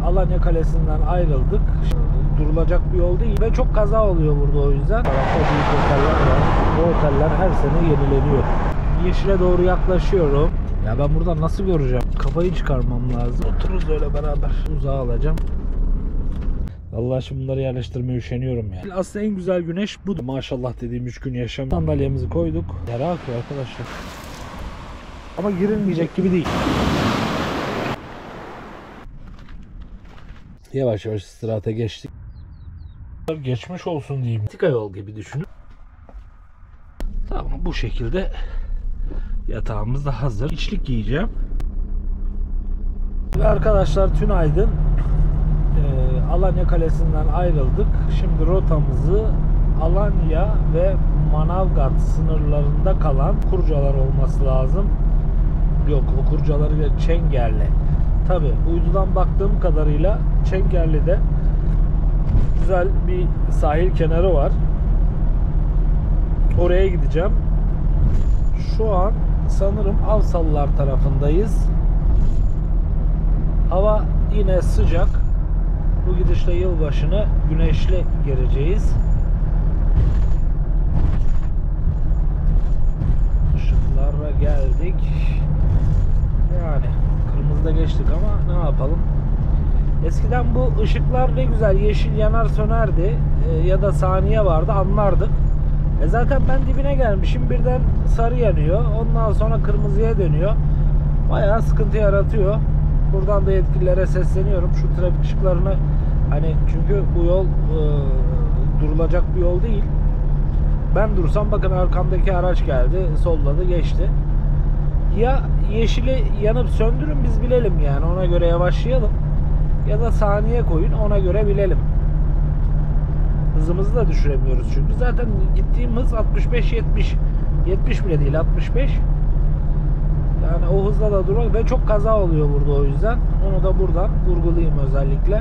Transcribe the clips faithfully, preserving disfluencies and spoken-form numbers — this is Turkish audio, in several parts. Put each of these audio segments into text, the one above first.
Alanya Kalesi'nden ayrıldık. Durulacak bir yol değil ve çok kaza oluyor burada o yüzden. Tarafta büyük oteller var. Bu oteller her sene yenileniyor. Yeşile doğru yaklaşıyorum. Ya ben buradan nasıl göreceğim? Kafayı çıkarmam lazım. Otururuz öyle beraber. Uzağa alacağım. Allah şimdi bunları yerleştirmeye üşeniyorum ya. Aslında en güzel güneş bu. Maşallah dediğim üç gün yaşam. Sandalyemizi koyduk. Yara akıyor arkadaşlar. Ama girilmeyecek gibi değil. Yavaş yavaş istirahate geçtik. Geçmiş olsun diyeyim. Tika yol gibi düşünün. Tamam, bu şekilde yatağımız da hazır. İçlik giyeceğim. Ve arkadaşlar tünaydın. Ee, Alanya Kalesi'nden ayrıldık. Şimdi rotamızı Alanya ve Manavgat sınırlarında kalan Kurcalar olması lazım. Yok, o Kurcaları Çengelli. Tabi uydudan baktığım kadarıyla Çengelli'de güzel bir sahil kenarı var. Oraya gideceğim. Şu an sanırım Avsalılar tarafındayız. Hava yine sıcak. Bu gidişle yılbaşını güneşli gireceğiz. Işıklara geldik. Yani kırmızıda geçtik ama ne yapalım? Eskiden bu ışıklar ne güzel yeşil yanar sönerdi e, ya da saniye vardı, anlardık. E zaten ben dibine gelmişim, birden sarı yanıyor, ondan sonra kırmızıya dönüyor. Bayağı sıkıntı yaratıyor. Buradan da yetkililere sesleniyorum. Şu trafik ışıklarını, hani çünkü bu yol e, durulacak bir yol değil. Ben dursam bakın arkamdaki araç geldi, solladı, geçti. Ya yeşili yanıp söndürün, biz bilelim yani, ona göre yavaşlayalım. Ya da saniye koyun, ona göre bilelim. Hızımızı da düşüremiyoruz çünkü. Zaten gittiğim hız altmış beş yetmiş. yetmiş bile değil, altmış beş. Yani o hızla da durmak ve çok kaza oluyor burada o yüzden. Onu da buradan vurgulayayım özellikle.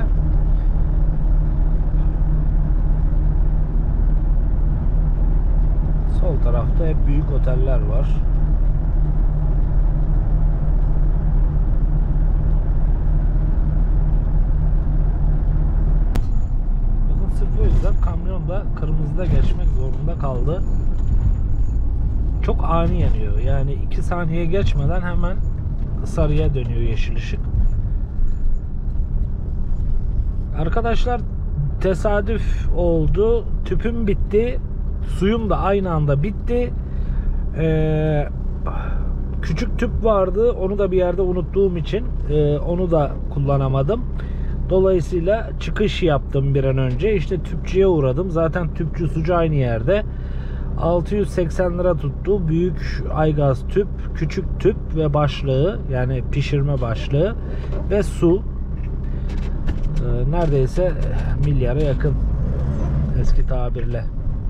Sol tarafta hep büyük oteller var. Sırf o yüzden kamyon da kırmızıda geçmek zorunda kaldı. Çok ani yanıyor. Yani iki saniye geçmeden hemen sarıya dönüyor yeşil ışık. Arkadaşlar tesadüf oldu. Tüpüm bitti. Suyum da aynı anda bitti. Ee, küçük tüp vardı. Onu da bir yerde unuttuğum için e, onu da kullanamadım. Dolayısıyla çıkış yaptım bir an önce. İşte tüpçüye uğradım. Zaten tüpçü sucu aynı yerde. altı yüz seksen lira tuttu. Büyük aygaz tüp, küçük tüp ve başlığı, yani pişirme başlığı ve su. Ee, neredeyse milyara yakın eski tabirle.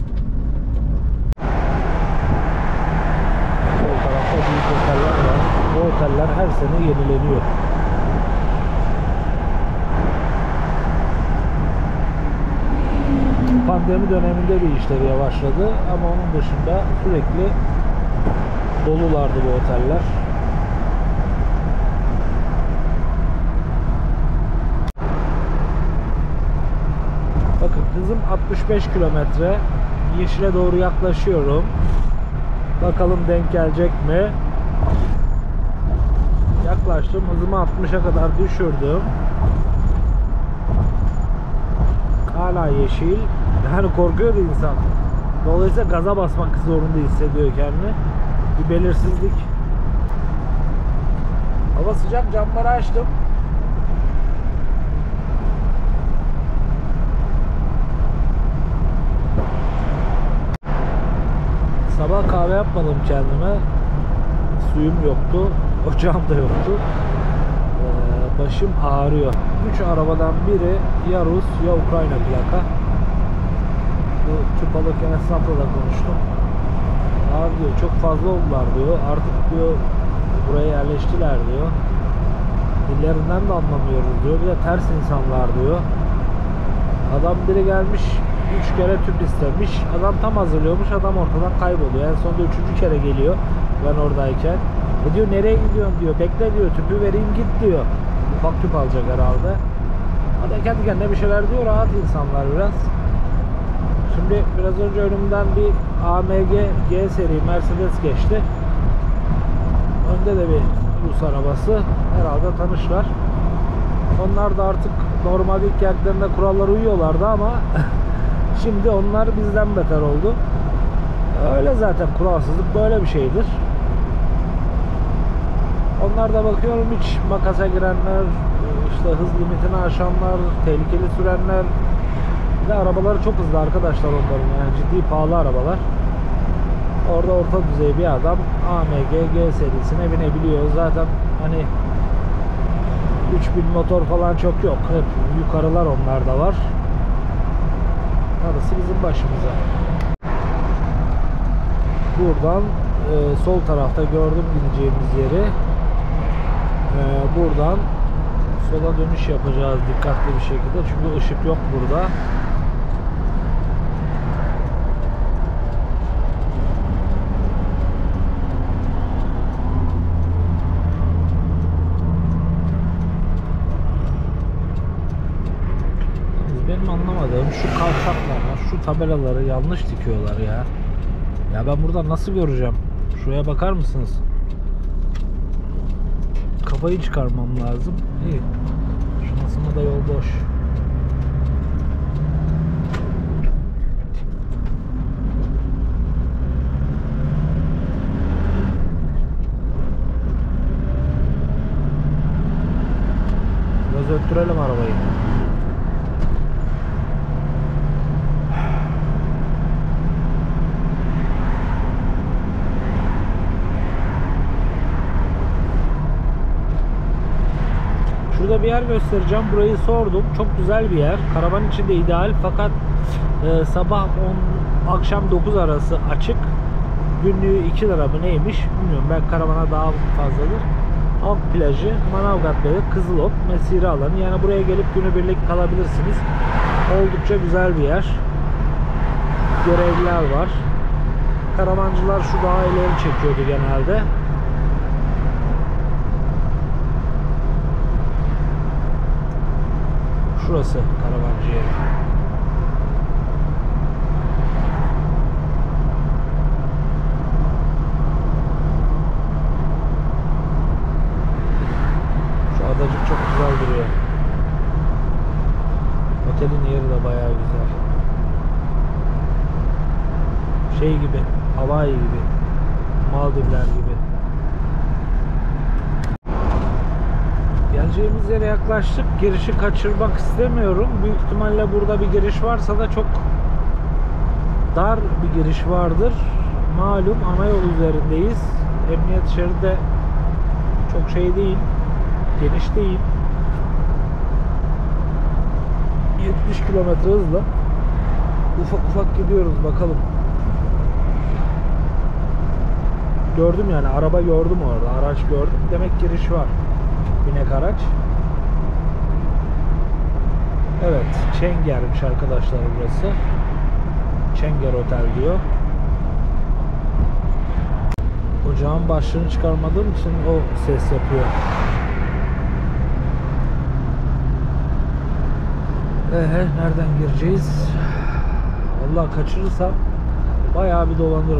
Sol tarafta büyük oteller var. Bu oteller her sene yenileniyor. Pandemi döneminde bir işleri yavaşladı ama onun dışında sürekli dolulardı bu oteller. Bakın hızım altmış beş kilometre. Yeşile doğru yaklaşıyorum. Bakalım denk gelecek mi? Yaklaştım. Hızımı altmışa kadar düşürdüm. Hala yeşil. Yani korkuyordu insan. Dolayısıyla gaza basmak zorunda hissediyor kendini. Bir belirsizlik. Hava sıcak, camları açtım. Sabah kahve yapmadım kendime. Suyum yoktu. Ocağım da yoktu. Ee, başım ağrıyor. Üç arabadan biri ya Rus ya Ukrayna plaka. Bu tüp alırken esnafla da konuştum. Abi diyor çok fazla oldular diyor. Artık diyor buraya yerleştiler diyor. Dillerinden de anlamıyoruz diyor. Bir de ters insanlar diyor. Adam biri gelmiş üç kere tüp istemiş. Adam tam hazırlıyormuş. Adam ortadan kayboluyor. En sonunda üçüncü kere geliyor ben oradayken. E diyor nereye gidiyorsun diyor. Bekle diyor, tüpü vereyim git diyor. Ufak tüp alacak herhalde. O da kendi kendine bir şeyler diyor. Rahat insanlar biraz. Şimdi biraz önce önümden bir A M G G seri Mercedes geçti. Önde de bir Rus arabası. Herhalde tanışlar. Onlar da artık normal ilk geldiğinde kurallara uyuyorlardı ama şimdi onlar bizden beter oldu. Öyle zaten, kuralsızlık böyle bir şeydir. Onlar da bakıyorum hiç makasa girenler, işte hız limitini aşanlar, tehlikeli sürenler. Bir de arabaları çok hızlı arkadaşlar onların, yani ciddi pahalı arabalar. Orada orta düzey bir adam A M G G serisine binebiliyor. Zaten hani üç bin motor falan çok yok. Hep yukarılar onlarda var. Arası bizim başımıza. Buradan e, sol tarafta gördüm gideceğimiz yeri. E, buradan sola dönüş yapacağız dikkatli bir şekilde. Çünkü ışık yok burada. Benim anlamadığım şu kavşaklara, şu tabelaları yanlış dikiyorlar ya. Ya ben buradan nasıl göreceğim? Şuraya bakar mısınız? Kafayı çıkarmam lazım. İyi. Şansıma da yol boş. Biraz öttürelim arabayı. Şurada bir yer göstereceğim. Burayı sordum. Çok güzel bir yer. Karavan için de ideal. Fakat e, sabah on akşam dokuz arası açık. Günlüğü iki lira mı neymiş bilmiyorum. Belki karavana daha fazladır. Halk plajı, Manavgat Bey'de Kızılok mesire alanı. Yani buraya gelip günübirlik kalabilirsiniz. Oldukça güzel bir yer. Görevliler var. Karavancılar şu daha ileri çekiyordu genelde. Şurası karavancı yeri. Şu adacık çok güzel duruyor. Otelin yeri de bayağı güzel. Şey gibi, Hawaii gibi, Maldivler gibi. Geleceğimiz yere yaklaştık. Girişi kaçırmak istemiyorum. Büyük ihtimalle burada bir giriş varsa da çok dar bir giriş vardır. Malum ana yol üzerindeyiz. Emniyet şeridi de çok şey değil. Geniş değil. yetmiş kilometre hızla ufak ufak gidiyoruz. Bakalım. Gördüm yani. Araba gördüm orada. Araç gördüm. Demek giriş var. Binek araç. Evet, Çenger'miş arkadaşlar burası. Çenger Otel diyor. Ocağın başlığını çıkarmadığım için o ses yapıyor. Eee nereden gireceğiz? Allah kaçırırsam bayağı bir dolanırım.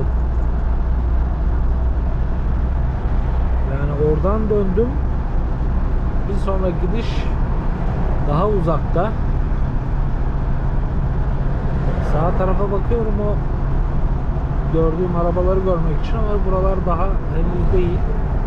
Yani oradan döndüm. Bir sonraki gidiş daha uzakta. Sağ tarafa bakıyorum, o gördüğüm arabaları görmek için, ama buralar daha henüz değil.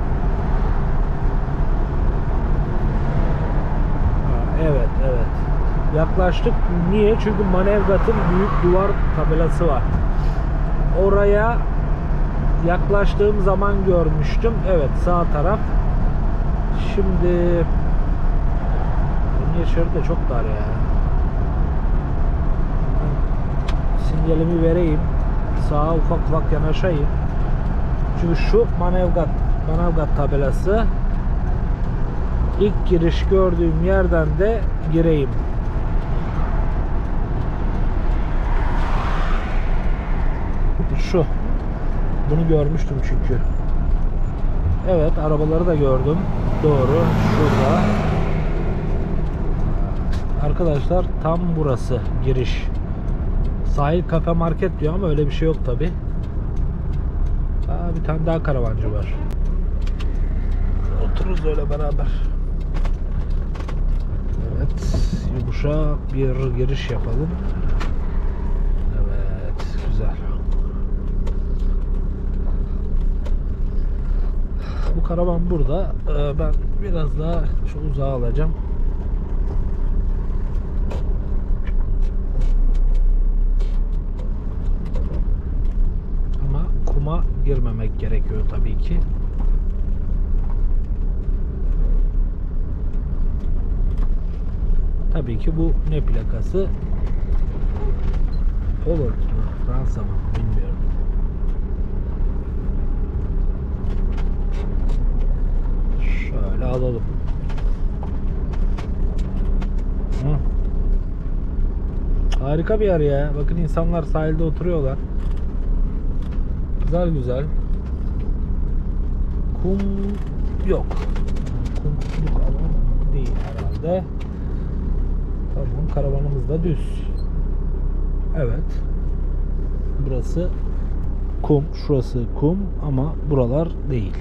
Ha, evet evet. Yaklaştık. Niye? Çünkü Manavgat'ın büyük duvar tabelası var. Oraya yaklaştığım zaman görmüştüm. Evet, sağ taraf. Şimdi emniyet şeridi de çok dar ya. Sinyalimi vereyim. Sağa ufak ufak yanaşayım. Çünkü şu Manavgat, Manavgat tabelası. İlk giriş gördüğüm yerden de gireyim. Şu. Bunu görmüştüm çünkü. Evet, arabaları da gördüm. Doğru. Şurada. Arkadaşlar tam burası giriş. Sahil kafe market diyor ama öyle bir şey yok tabi. Aa, bir tane daha karavancı var. Otururuz öyle beraber. Evet, yumuşak bir giriş yapalım. Evet, güzel. Bu karavan burada. Ee, ben biraz daha şu uzağa alacağım. Ama kuma girmemek gerekiyor tabii ki. Tabii ki bu ne plakası? Holland mı? Fransa mı? Bilmiyorum. Şöyle alalım. Hı. Harika bir yer ya. Bakın insanlar sahilde oturuyorlar. Güzel güzel. Kum yok. Kumluk alan değil herhalde. Tamam, karavanımız da düz. Evet. Burası kum, şurası kum ama buralar değil.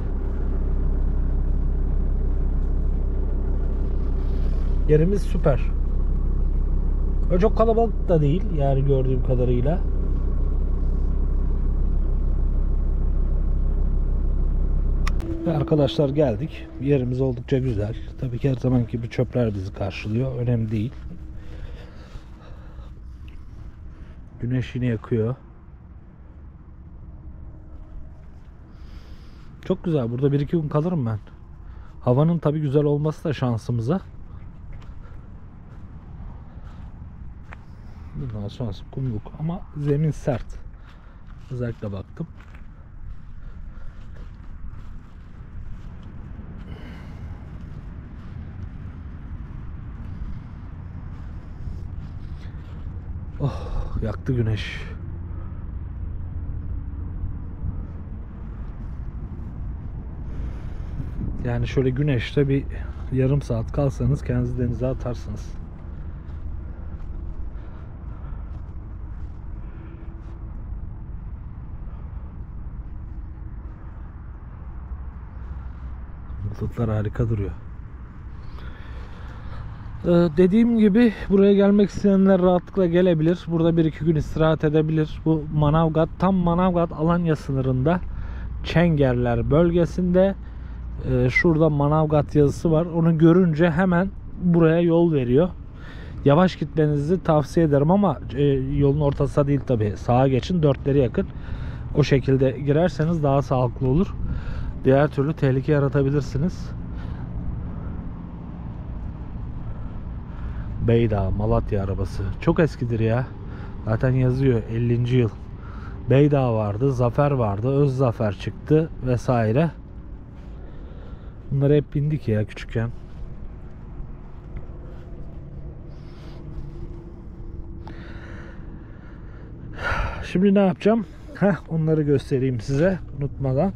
Yerimiz süper. O çok kalabalık da değil yani gördüğüm kadarıyla. Ve arkadaşlar geldik. Yerimiz oldukça güzel. Tabii ki her zamanki gibi çöpler bizi karşılıyor. Önemli değil. Güneş yine yakıyor. Çok güzel. Burada bir iki gün kalırım ben. Havanın tabii güzel olması da şansımıza. Bundan sonrası kumluk ama zemin sert. Özellikle baktım. Oh, yaktı güneş. Yani şöyle güneşte bir yarım saat kalsanız kendinizi denize atarsınız. Bulutlar harika duruyor. Ee, dediğim gibi buraya gelmek isteyenler rahatlıkla gelebilir. Burada bir iki gün istirahat edebilir. Bu Manavgat, tam Manavgat Alanya sınırında Çengerler bölgesinde. Ee, şurada Manavgat yazısı var. Onu görünce hemen buraya yol veriyor. Yavaş gitmenizi tavsiye ederim ama e, yolun ortası değil tabi. Sağa geçin, dörtleri yakın. O şekilde girerseniz daha sağlıklı olur. Diğer türlü tehlike yaratabilirsiniz. Beydağ, Malatya arabası. Çok eskidir ya. Zaten yazıyor ellinci yıl. Beydağ vardı, Zafer vardı, Özzafer çıktı vesaire. Bunları hep bindik ya küçükken. Şimdi ne yapacağım? Heh, onları göstereyim size unutmadan.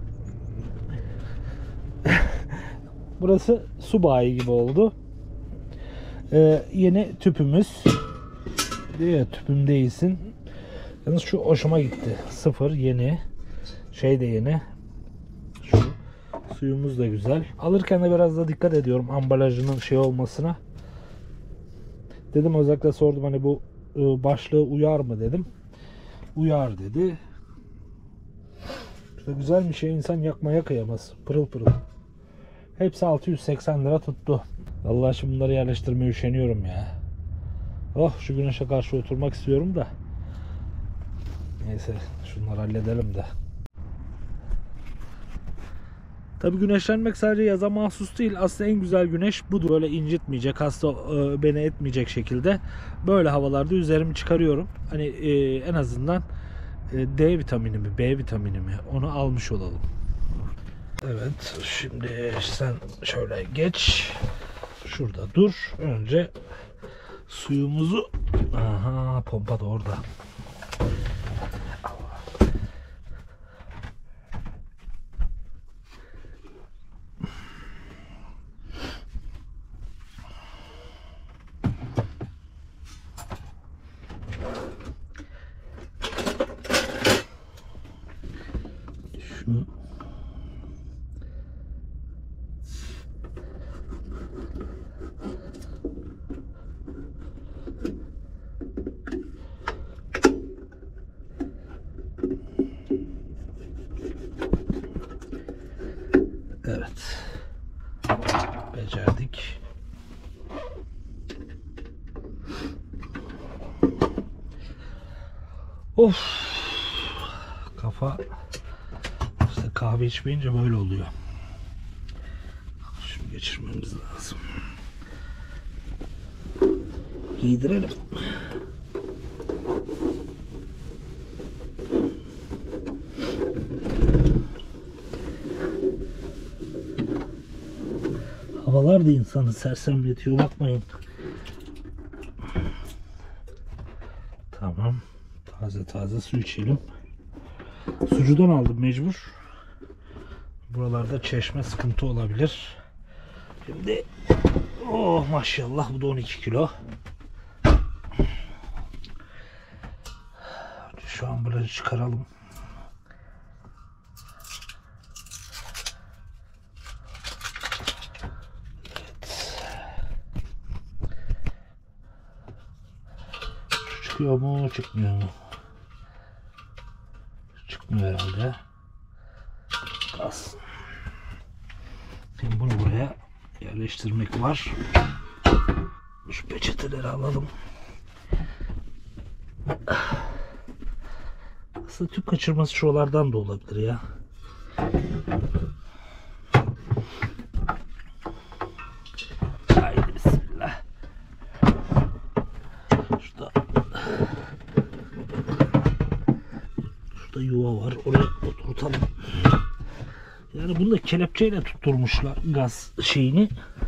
Burası su bayi gibi oldu. Ee, yeni tüpümüz. Diyor ya, tüpüm değilsin. Yalnız şu hoşuma gitti. Sıfır, yeni. Şey de yeni. Şu suyumuz da güzel. Alırken de biraz da dikkat ediyorum ambalajının şey olmasına. Dedim, özellikle sordum hani bu başlığı uyar mı dedim. Uyar dedi. İşte güzel bir şey, insan yakmaya kıyamaz. Pırıl pırıl. Hepsi altı yüz seksen lira tuttu. Vallahi şimdi bunları yerleştirmeye üşeniyorum ya. Oh, şu güneşe karşı oturmak istiyorum da. Neyse, şunları halledelim de. Tabii güneşlenmek sadece yaza mahsus değil. Aslında en güzel güneş budur. Böyle incitmeyecek, hasta e, beni etmeyecek şekilde. Böyle havalarda üzerimi çıkarıyorum. Hani e, en azından e, D vitamini mi, B vitamini mi, onu almış olalım. Evet, şimdi sen şöyle geç. Şurada dur. Önce suyumuzu... Aha, pompa da orada. Evet. Becerdik. Of. Kafa işte kahve içmeyince böyle oluyor. Şunu geçirmemiz lazım. Giydirelim. Havalar da insanı sersemletiyor, bakmayın. Tamam. Taze taze su içelim. Sucudan aldım mecbur. Buralarda çeşme sıkıntı olabilir. Şimdi oh maşallah, bu da on iki kilo. Şu ambalajı çıkaralım. Çıkıyor mu, çıkmıyor mu? Çıkmıyor herhalde. Kalsın. Şimdi bunu buraya yerleştirmek var. Şu peçeteleri alalım. Aslında tüp kaçırması şuralardan da olabilir ya. Haydi bismillah. Şurada Şurada yuva var. Oraya oturtalım. Yani bunu da kelepçeyle tutturmuşlar gaz şeyini.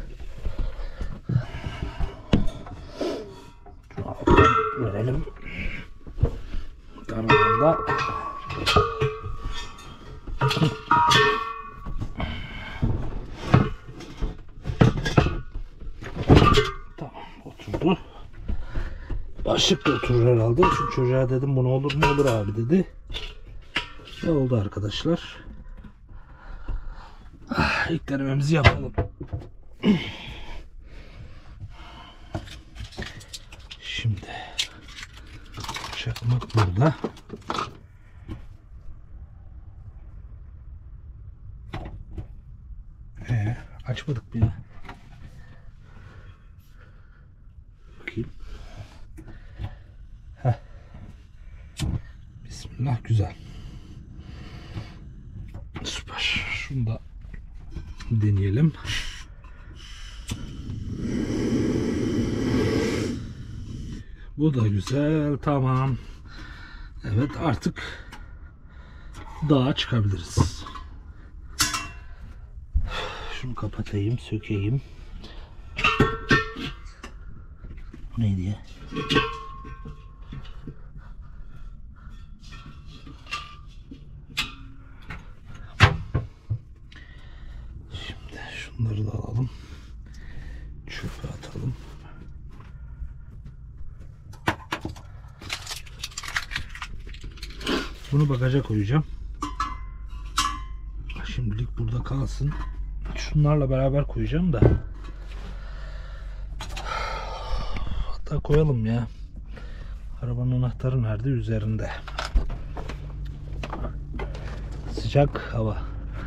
Şunu verelim. Kanalında. Tamam, oturdu. Başlık da oturur herhalde. Çünkü çocuğa dedim bunu olur mu, olur abi dedi. Ne oldu arkadaşlar? Ah, ilk denememizi yapalım. Şimdi çakmak burada. Ee, açmadık bir. Bakayım. Heh. Bismillah, güzel. Süper. Şunu da deneyelim. Bu da güzel. Tamam. Evet, artık dağa çıkabiliriz. Şunu kapatayım, sökeyim. Bu neydi ya? Şimdi şunları da alalım. Çöpe atalım. Bunu bagaja koyacağım. Şimdilik burada kalsın. Şunlarla beraber koyacağım da. Hatta koyalım ya. Arabanın anahtarı nerede? Üzerinde. Sıcak hava.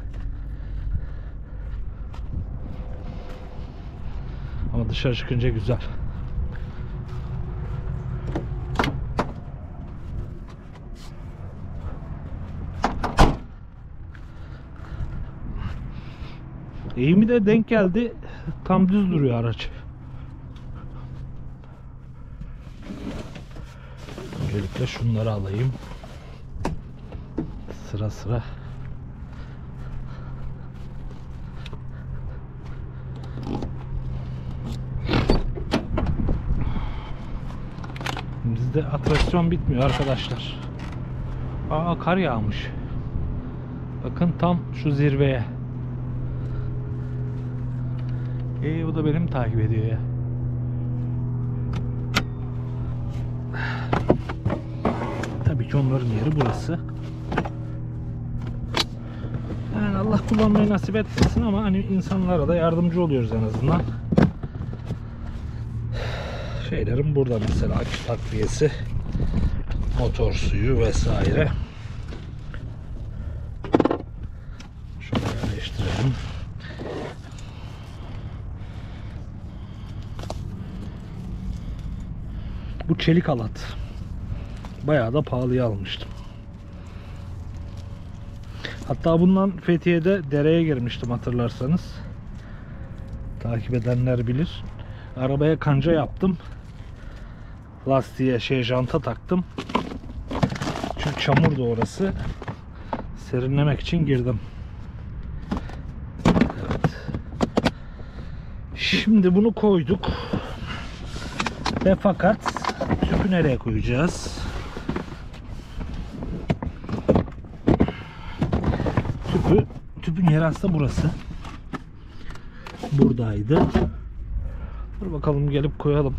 Ama dışarı çıkınca güzel. Eğimi de denk geldi. Tam düz duruyor araç. Öncelikle şunları alayım. Sıra sıra. Bizde atraksiyon bitmiyor arkadaşlar. Aa, kar yağmış. Bakın tam şu zirveye. Ee, bu da benim takip ediyor ya. Tabii ki onların yeri burası. Allah kullanmayı nasip etmesin ama hani insanlara da yardımcı oluyoruz en azından. Şeylerim burada mesela akü takviyesi, motor suyu vesaire. Şöyle yerleştirelim. Bu çelik halat. Bayağı da pahalıya almıştım. Hatta bundan Fethiye'de dereye girmiştim hatırlarsanız. Takip edenler bilir. Arabaya kanca yaptım. Lastiğe şey janta taktım. Çünkü çamurdu orası. Serinlemek için girdim. Evet. Şimdi bunu koyduk. Ve fakat tüpü nereye koyacağız? Tüpü, tüpün yeri aslında burası. Buradaydı. Dur bakalım gelip koyalım.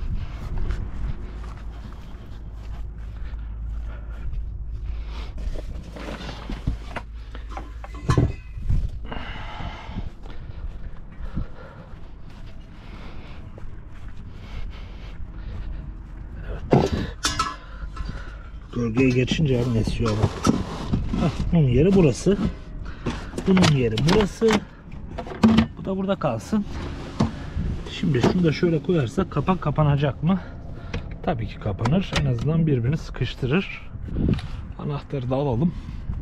Gölgeye geçince yani esiyor ama. Heh, bunun yeri burası. Bunun yeri burası. Bu da burada kalsın. Şimdi şunu da şöyle koyarsak kapak kapanacak mı? Tabii ki kapanır. En azından birbirini sıkıştırır. Anahtarı da alalım.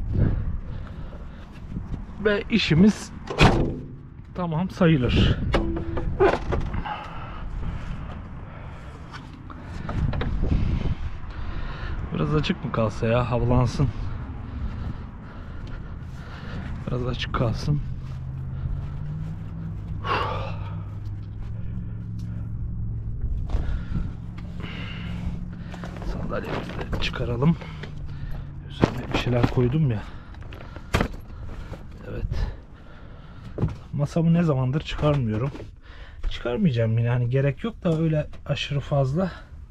Ve işimiz tamam sayılır. Biraz açık mı kalsa ya, havlansın. Biraz açık kalsın. Sandalyemizi de çıkaralım. Üzerine bir şeyler koydum ya. Evet. Masamı ne zamandır çıkarmıyorum. Çıkarmayacağım yine, hani gerek yok da öyle aşırı fazla.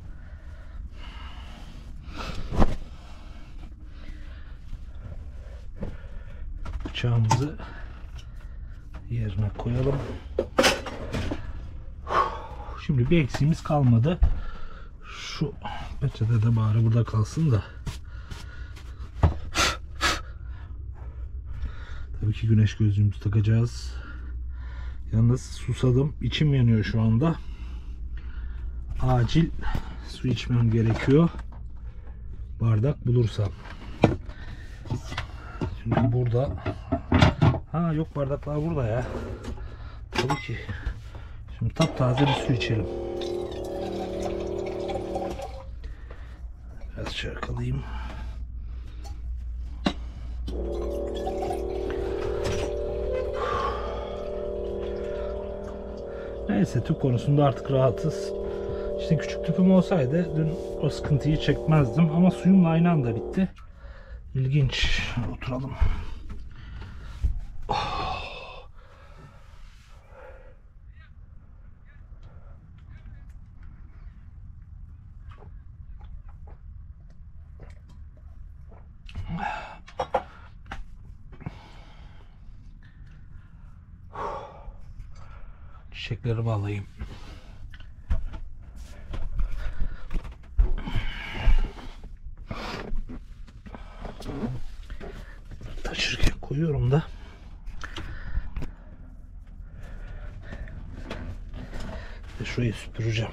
Bıçağımızı yerine koyalım. Şimdi bir eksiğimiz kalmadı. Şu peçete de bari burada kalsın da. Tabii ki güneş gözlüğümüzü takacağız. Yalnız susadım. İçim yanıyor şu anda. Acil su içmem gerekiyor. Bardak bulursam. Şimdi burada. Ha yok, bardaklar burada ya. Tabii ki. Şimdi taptaze bir su içelim. Biraz çarkalayayım. Neyse, tüp konusunda artık rahatız. İşte küçük tüpüm olsaydı dün o sıkıntıyı çekmezdim ama suyum aynı anda bitti. İlginç. Oturalım. Oh. Çiçeklerimi alayım. Taşırken koyuyorum da. Ve şurayı süpüreceğim.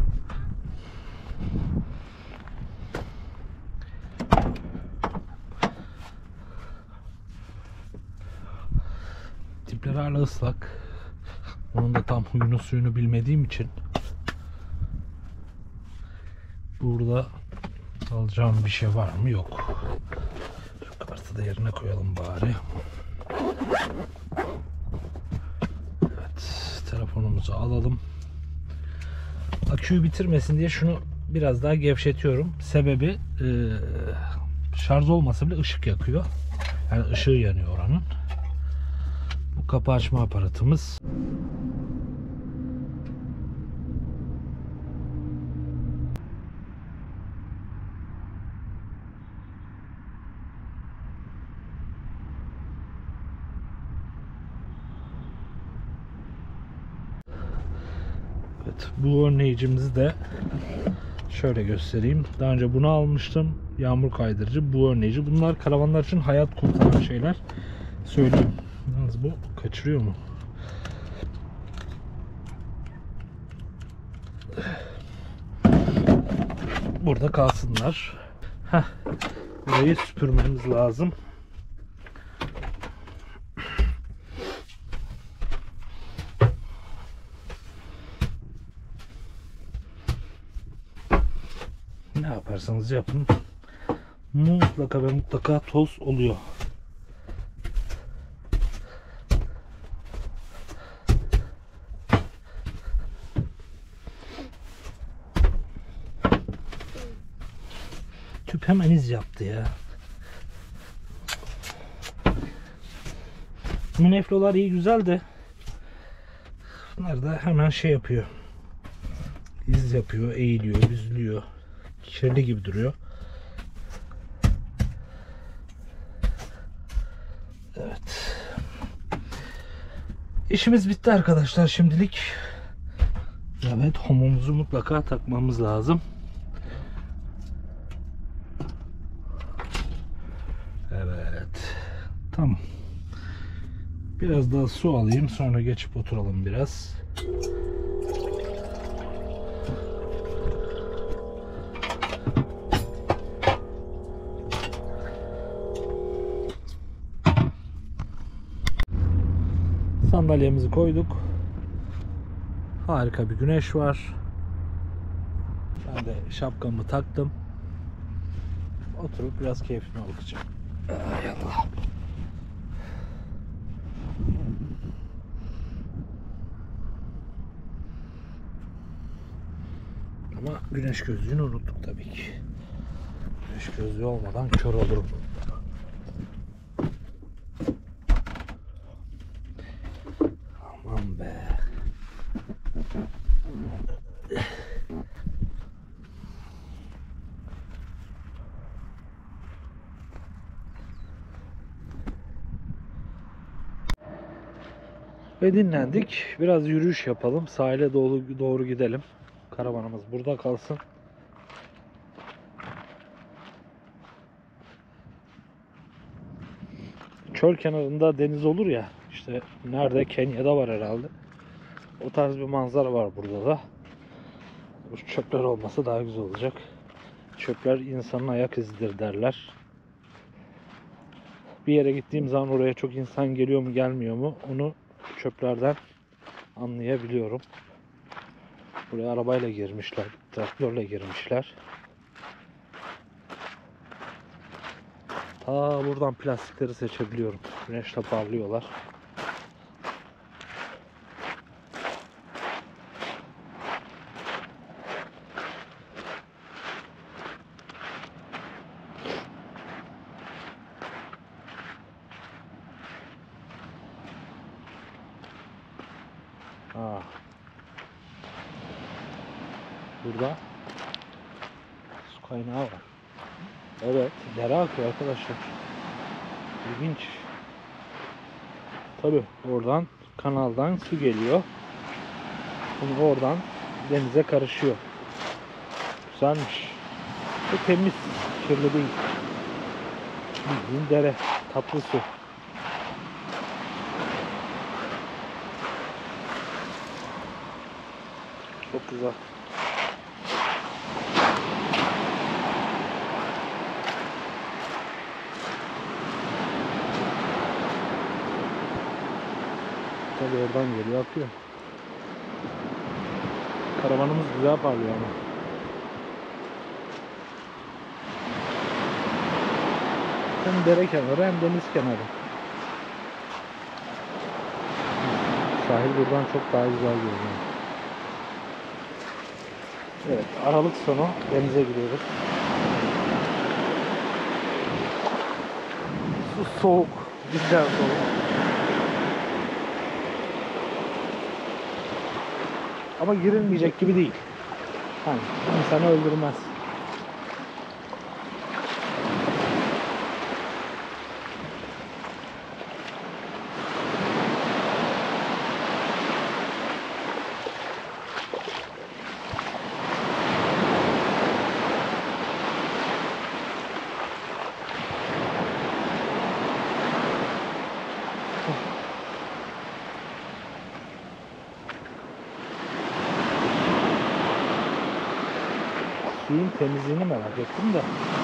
Dipler hala ıslak. Onun da tam huyunu suyunu bilmediğim için burada alacağım bir şey var mı? Yok. Şu kartı da yerine koyalım bari. Evet, telefonumuzu alalım. Aküyü bitirmesin diye şunu biraz daha gevşetiyorum. Sebebi e, şarj olmasa bile ışık yakıyor. Yani ışığı yanıyor oranın. Bu kapı açma aparatımız. Evet, bu önleyicimizi de şöyle göstereyim. Daha önce bunu almıştım. Yağmur kaydırıcı, bu önleyici. Bunlar karavanlar için hayat kurtaran şeyler. Söyleyeyim. Yalnız bu kaçırıyor mu? Burada kalsınlar. Heh, burayı süpürmemiz lazım. Ne yaparsanız yapın, mutlaka ve mutlaka toz oluyor. Tüp hemen iz yaptı ya. Mineflolar iyi güzel de bunlar da hemen şey yapıyor. İz yapıyor, eğiliyor, büzülüyor. Kirli gibi duruyor. Evet. İşimiz bitti arkadaşlar şimdilik. Evet, homumuzu mutlaka takmamız lazım. Evet. Tamam. Biraz daha su alayım, sonra geçip oturalım biraz. Sandalyemizi koyduk. Harika bir güneş var. Ben de şapkamı taktım. Oturup biraz keyfime bakacağım. Ay Allah. Ama güneş gözlüğünü unuttuk tabii ki. Güneş gözlüğü olmadan kör olurum. Aman be. Ve dinlendik. Biraz yürüyüş yapalım. Sahile doğru, doğru gidelim. Karavanımız burada kalsın. Çöl kenarında deniz olur ya. İşte nerede? Kenya'da var herhalde. O tarz bir manzara var burada da. Bu çöpler olmasa daha güzel olacak. Çöpler insanın ayak izidir derler. Bir yere gittiğim zaman oraya çok insan geliyor mu gelmiyor mu onu çöplerden anlayabiliyorum. Buraya arabayla girmişler, traktörle girmişler. Ta buradan plastikleri seçebiliyorum. Güneşle parlıyorlar. Ha. Burada su kaynağı var. Evet, dere akıyor arkadaşlar. İlginç. Tabii oradan, kanaldan su geliyor. Şimdi oradan denize karışıyor. Güzelmiş. Ve temiz, kirli değil. Bildiğin dere, tatlı su. Çok güzel. Tabii oradan geliyor, akıyor. Karavanımız güzel parlıyor ama. Hem dere kenarı hem deniz kenarı. Sahil buradan çok daha güzel görünüyor. Evet, Aralık sonu denize giriyoruz. Su soğuk, cidden soğuk. Ama girilmeyecek gibi değil. Yani insanı öldürmez. suyun temizliğini merak ettim de.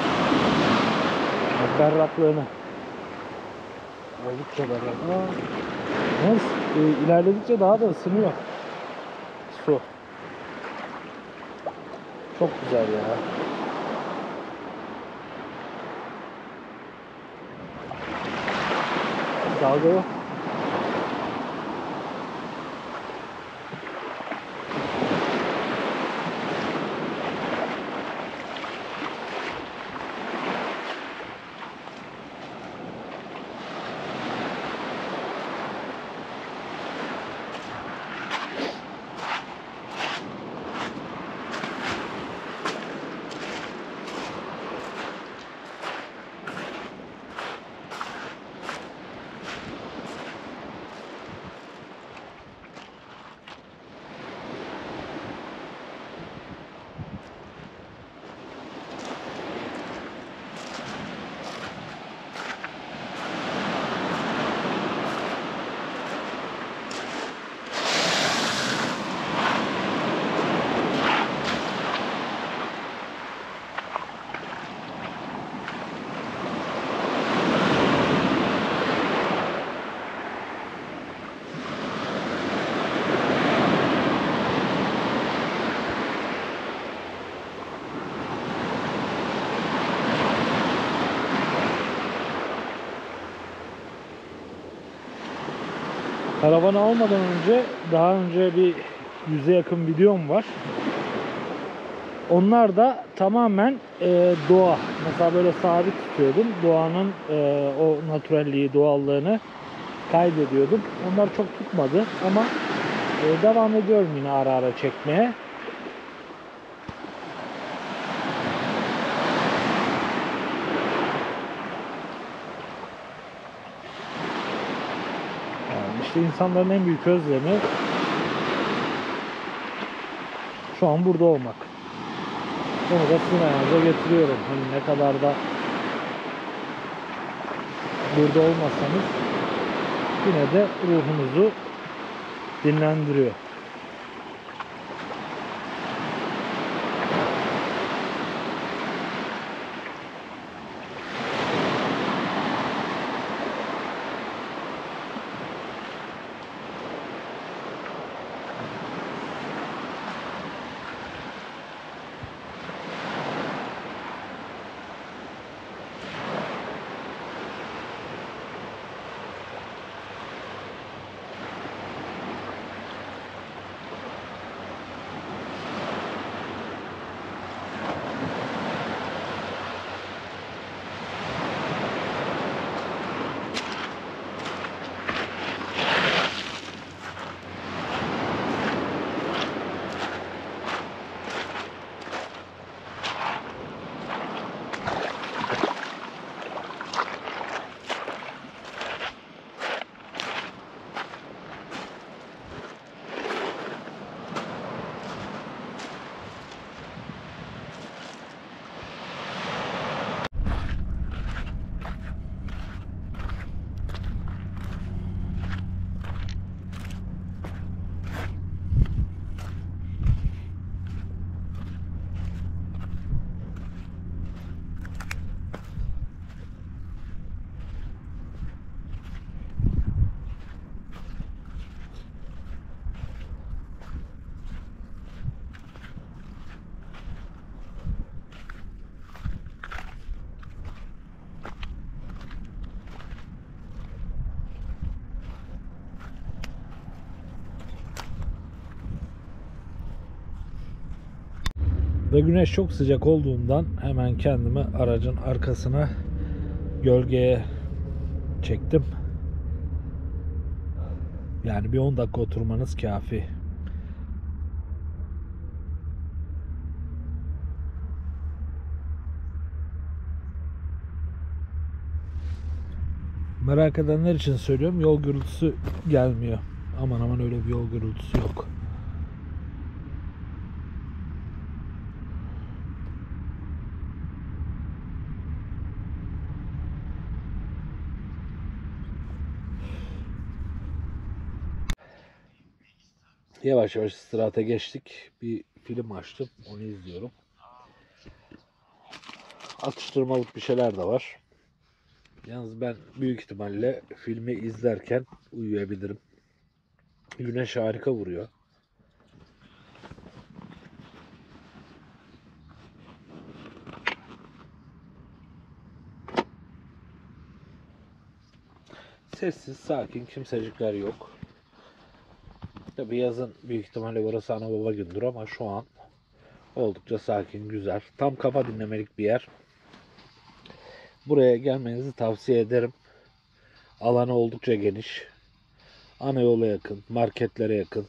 Berraklığını. Oldukça berrak. Aa, yalnız e, ilerledikçe daha da ısınıyor su. Çok güzel ya. Dalga yok. Karavanı almadan önce daha önce bir yüze yakın videom var. Onlar da tamamen e, doğa. Mesela böyle sabit tutuyordum. Doğanın e, o natürelliği, doğallığını kaydediyordum. Onlar çok tutmadı ama e, devam ediyorum yine ara ara çekmeye. İşte insanların en büyük özlemi şu an burada olmak. Onu da sizin ayağınıza getiriyorum. Hani ne kadar da burada olmasanız yine de ruhunuzu dinlendiriyor. Ve güneş çok sıcak olduğundan hemen kendimi aracın arkasına gölgeye çektim. Yani bir on dakika oturmanız kafi. Merak edenler için söylüyorum, yol gürültüsü gelmiyor. Aman aman öyle bir yol gürültüsü yok. Yavaş yavaş istirahate geçtik. Bir film açtım. Onu izliyorum. atıştırmalık bir şeyler de var. Yalnız ben büyük ihtimalle filmi izlerken uyuyabilirim. Güneş harika vuruyor. Sessiz, sakin, kimsecikler yok. Tabi yazın büyük ihtimalle burası ana baba gündür ama şu an oldukça sakin, güzel. Tam kafa dinlemelik bir yer. Buraya gelmenizi tavsiye ederim. Alanı oldukça geniş. Ana yola yakın, marketlere yakın.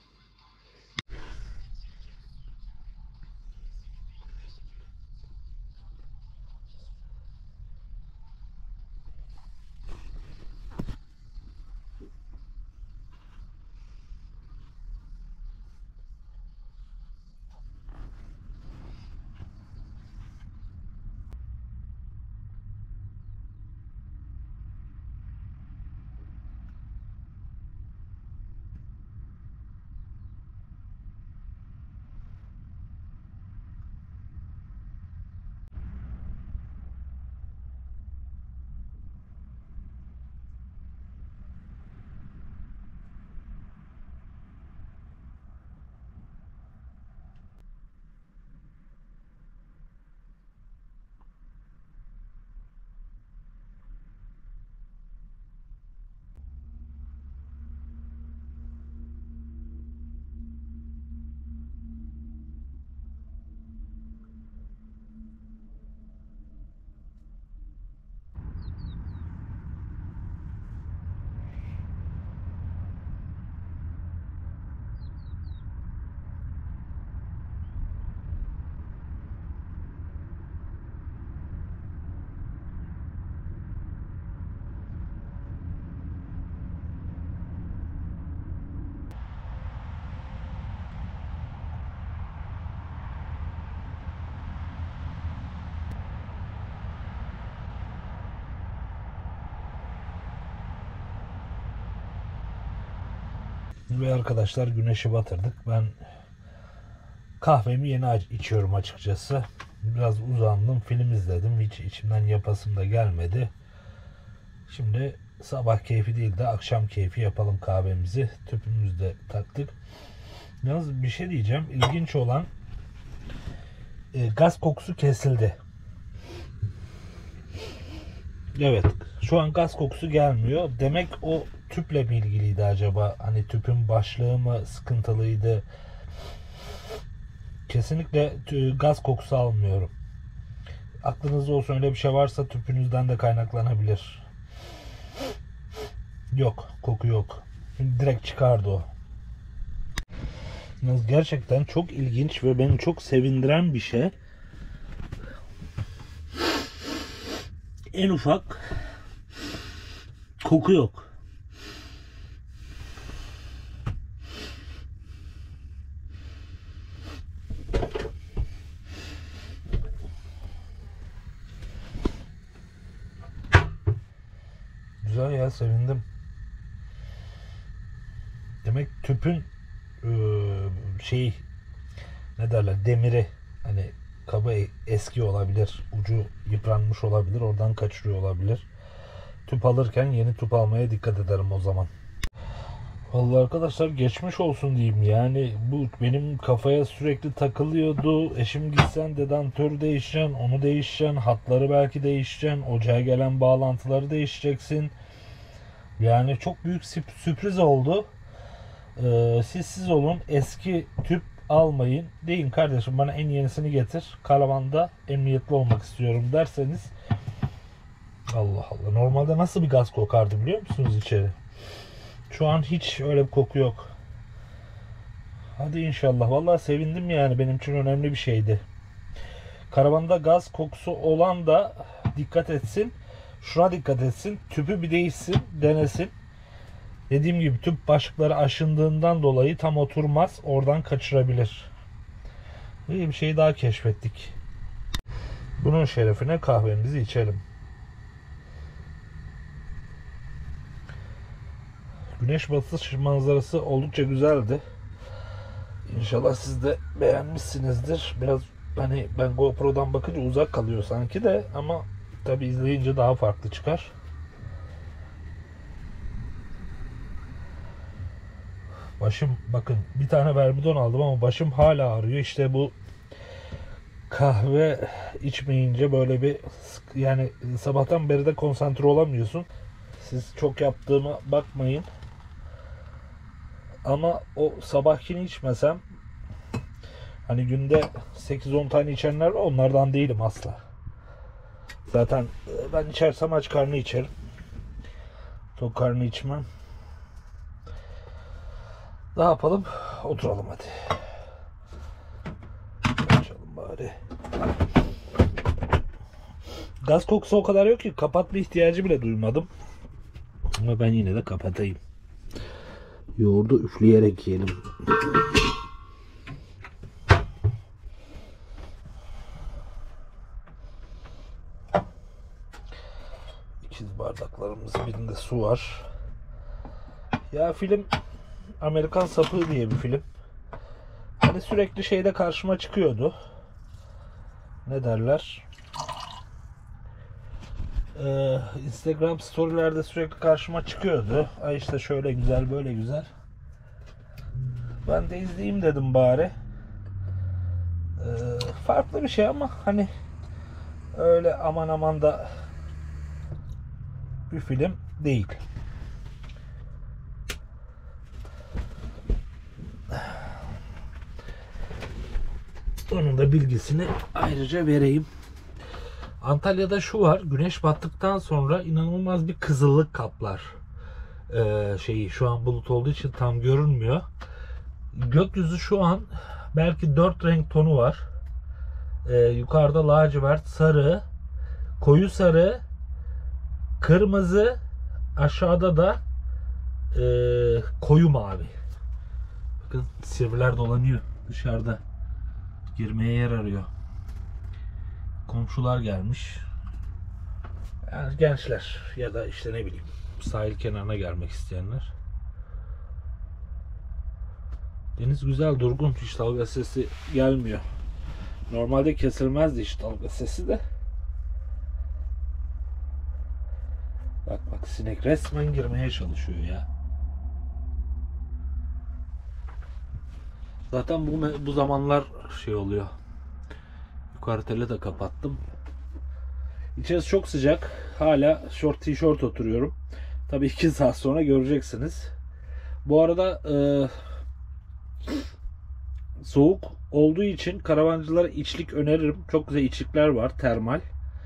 Ve arkadaşlar güneşi batırdık. Ben kahvemi yeni içiyorum açıkçası. Biraz uzandım, film izledim. Hiç içimden yapasım da gelmedi. Şimdi sabah keyfi değil de akşam keyfi yapalım kahvemizi. Tüpümüzü de taktık. Yalnız bir şey diyeceğim. İlginç olan e, gaz kokusu kesildi. Evet. Şu an gaz kokusu gelmiyor. Demek o tüple mi ilgiliydi acaba? Hani tüpün başlığı mı sıkıntılıydı? Kesinlikle gaz kokusu almıyorum. Aklınızda olsun, öyle bir şey varsa tüpünüzden de kaynaklanabilir. Yok. Koku yok. Direkt çıkardı o. Gerçekten çok ilginç ve beni çok sevindiren bir şey. En ufak koku yok. Güzel ya, sevindim. Demek tüpün şey ne derler, demiri, hani kabı eski olabilir, ucu yıpranmış olabilir, oradan kaçırıyor olabilir. Tüp alırken yeni tüp almaya dikkat ederim o zaman. Vallahi arkadaşlar geçmiş olsun diyeyim, yani bu benim kafaya sürekli takılıyordu. Eşim gitsen dedantörü değişeceksin, onu değişeceksin, hatları belki değişeceksin, ocağa gelen bağlantıları değişeceksin. Yani çok büyük sürpriz oldu. Ee, siz siz olun, eski tüp almayın. Deyin kardeşim bana en yenisini getir, karavanda emniyetli olmak istiyorum derseniz, Allah Allah, normalde nasıl bir gaz kokardı biliyor musunuz içeri? Şu an hiç öyle bir koku yok. Hadi inşallah. Vallahi sevindim, yani benim için önemli bir şeydi. Karavanda gaz kokusu olan da dikkat etsin. Şuna dikkat etsin. Tüpü bir değişsin, denesin. Dediğim gibi tüp başlıkları aşındığından dolayı tam oturmaz. Oradan kaçırabilir. İyi bir şey daha keşfettik. Bunun şerefine kahvemizi içelim. Güneş batışı manzarası oldukça güzeldi. İnşallah siz de beğenmişsinizdir. Biraz Hani ben GoPro'dan bakınca uzak kalıyor sanki de, ama tabi izleyince daha farklı çıkar. Başım, bakın, bir tane vermidon aldım ama başım hala ağrıyor. İşte bu kahve içmeyince böyle bir, yani sabahtan beri de konsantre olamıyorsun. Siz çok yaptığıma bakmayın. Ama o sabahkini içmesem, hani günde sekiz on tane içenler var, onlardan değilim asla. Zaten ben içersem aç karnı içerim. Tok karnı içmem. Ne yapalım? Oturalım hadi. Açalım bari. Gaz kokusu o kadar yok ki kapatma ihtiyacı bile duymadım. Ama ben yine de kapatayım. Yoğurdu üfleyerek yiyelim. İkiz bardaklarımızın birinde su var. Ya film Amerikan Sapı diye bir film. Hani sürekli şeyde karşıma çıkıyordu. Ne derler? Ee, Instagram storylerde sürekli karşıma çıkıyordu. Ay işte şöyle güzel, böyle güzel. Ben de izleyeyim dedim bari. Ee, farklı bir şey ama hani öyle aman aman da bir film değil. Onun da bilgisini ayrıca vereyim. Antalya'da şu var, güneş battıktan sonra inanılmaz bir kızıllık kaplar ee, şeyi. Şu an bulut olduğu için tam görünmüyor. Gökyüzü şu an belki dört renk tonu var. Ee, yukarıda lacivert, sarı, koyu sarı, kırmızı, aşağıda da e, koyu mavi. Bakın sivriler dolanıyor dışarıda. Girmeye yer arıyor. Komşular gelmiş. Yani gençler ya da işte ne bileyim sahil kenarına gelmek isteyenler. Deniz güzel, durgun, hiç dalga sesi gelmiyor. Normalde kesilmezdi hiç dalga sesi de. Bak bak, sinek resmen girmeye çalışıyor ya. Zaten bu bu zamanlar şey oluyor. Yukarı teli de kapattım. İçerisi çok sıcak. Hala short tişört oturuyorum. Tabii iki saat sonra göreceksiniz. Bu arada e, soğuk olduğu için karavancılara içlik öneririm. Çok güzel içlikler var, termal.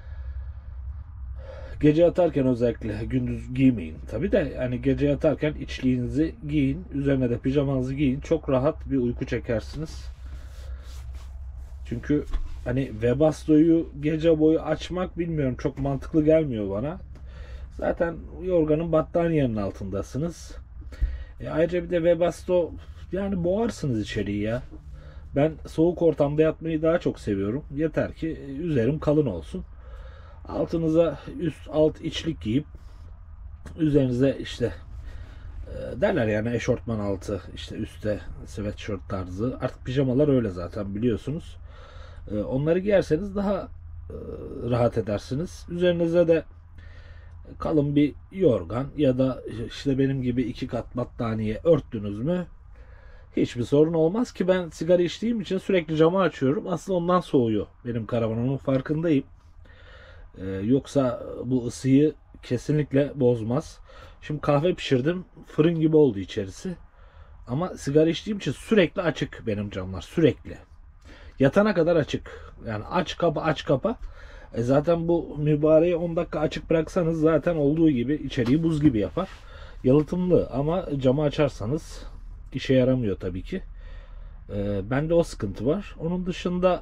Gece yatarken özellikle, gündüz giymeyin. Tabii de yani gece yatarken içliğinizi giyin. Üzerine de pijamanızı giyin. Çok rahat bir uyku çekersiniz. Çünkü hani Webasto'yu gece boyu açmak, bilmiyorum, çok mantıklı gelmiyor bana. Zaten yorganın, battaniyenin altındasınız. E ayrıca bir de Webasto, yani boğarsınız içeriği ya. Ben soğuk ortamda yatmayı daha çok seviyorum. Yeter ki üzerim kalın olsun. Altınıza üst alt içlik giyip üzerinize işte e, derler yani eşortman altı, işte üstte sweatshirt tarzı. Artık pijamalar öyle zaten, biliyorsunuz. E, onları giyerseniz daha e, rahat edersiniz. Üzerinize de kalın bir yorgan ya da işte benim gibi iki kat battaniye örttünüz mü hiçbir sorun olmaz ki. Ben sigara içtiğim için sürekli camı açıyorum. Aslında ondan soğuyor benim karavan, onun farkındayım. Ee, yoksa bu ısıyı kesinlikle bozmaz. Şimdi kahve pişirdim. Fırın gibi oldu içerisi. Ama sigara içtiğim için sürekli açık benim camlar. Sürekli. Yatana kadar açık. Yani aç kapa aç kapa. E zaten bu mübareği on dakika açık bıraksanız zaten olduğu gibi içeriği buz gibi yapar. Yalıtımlı ama camı açarsanız işe yaramıyor tabii ki. E, bende o sıkıntı var. Onun dışında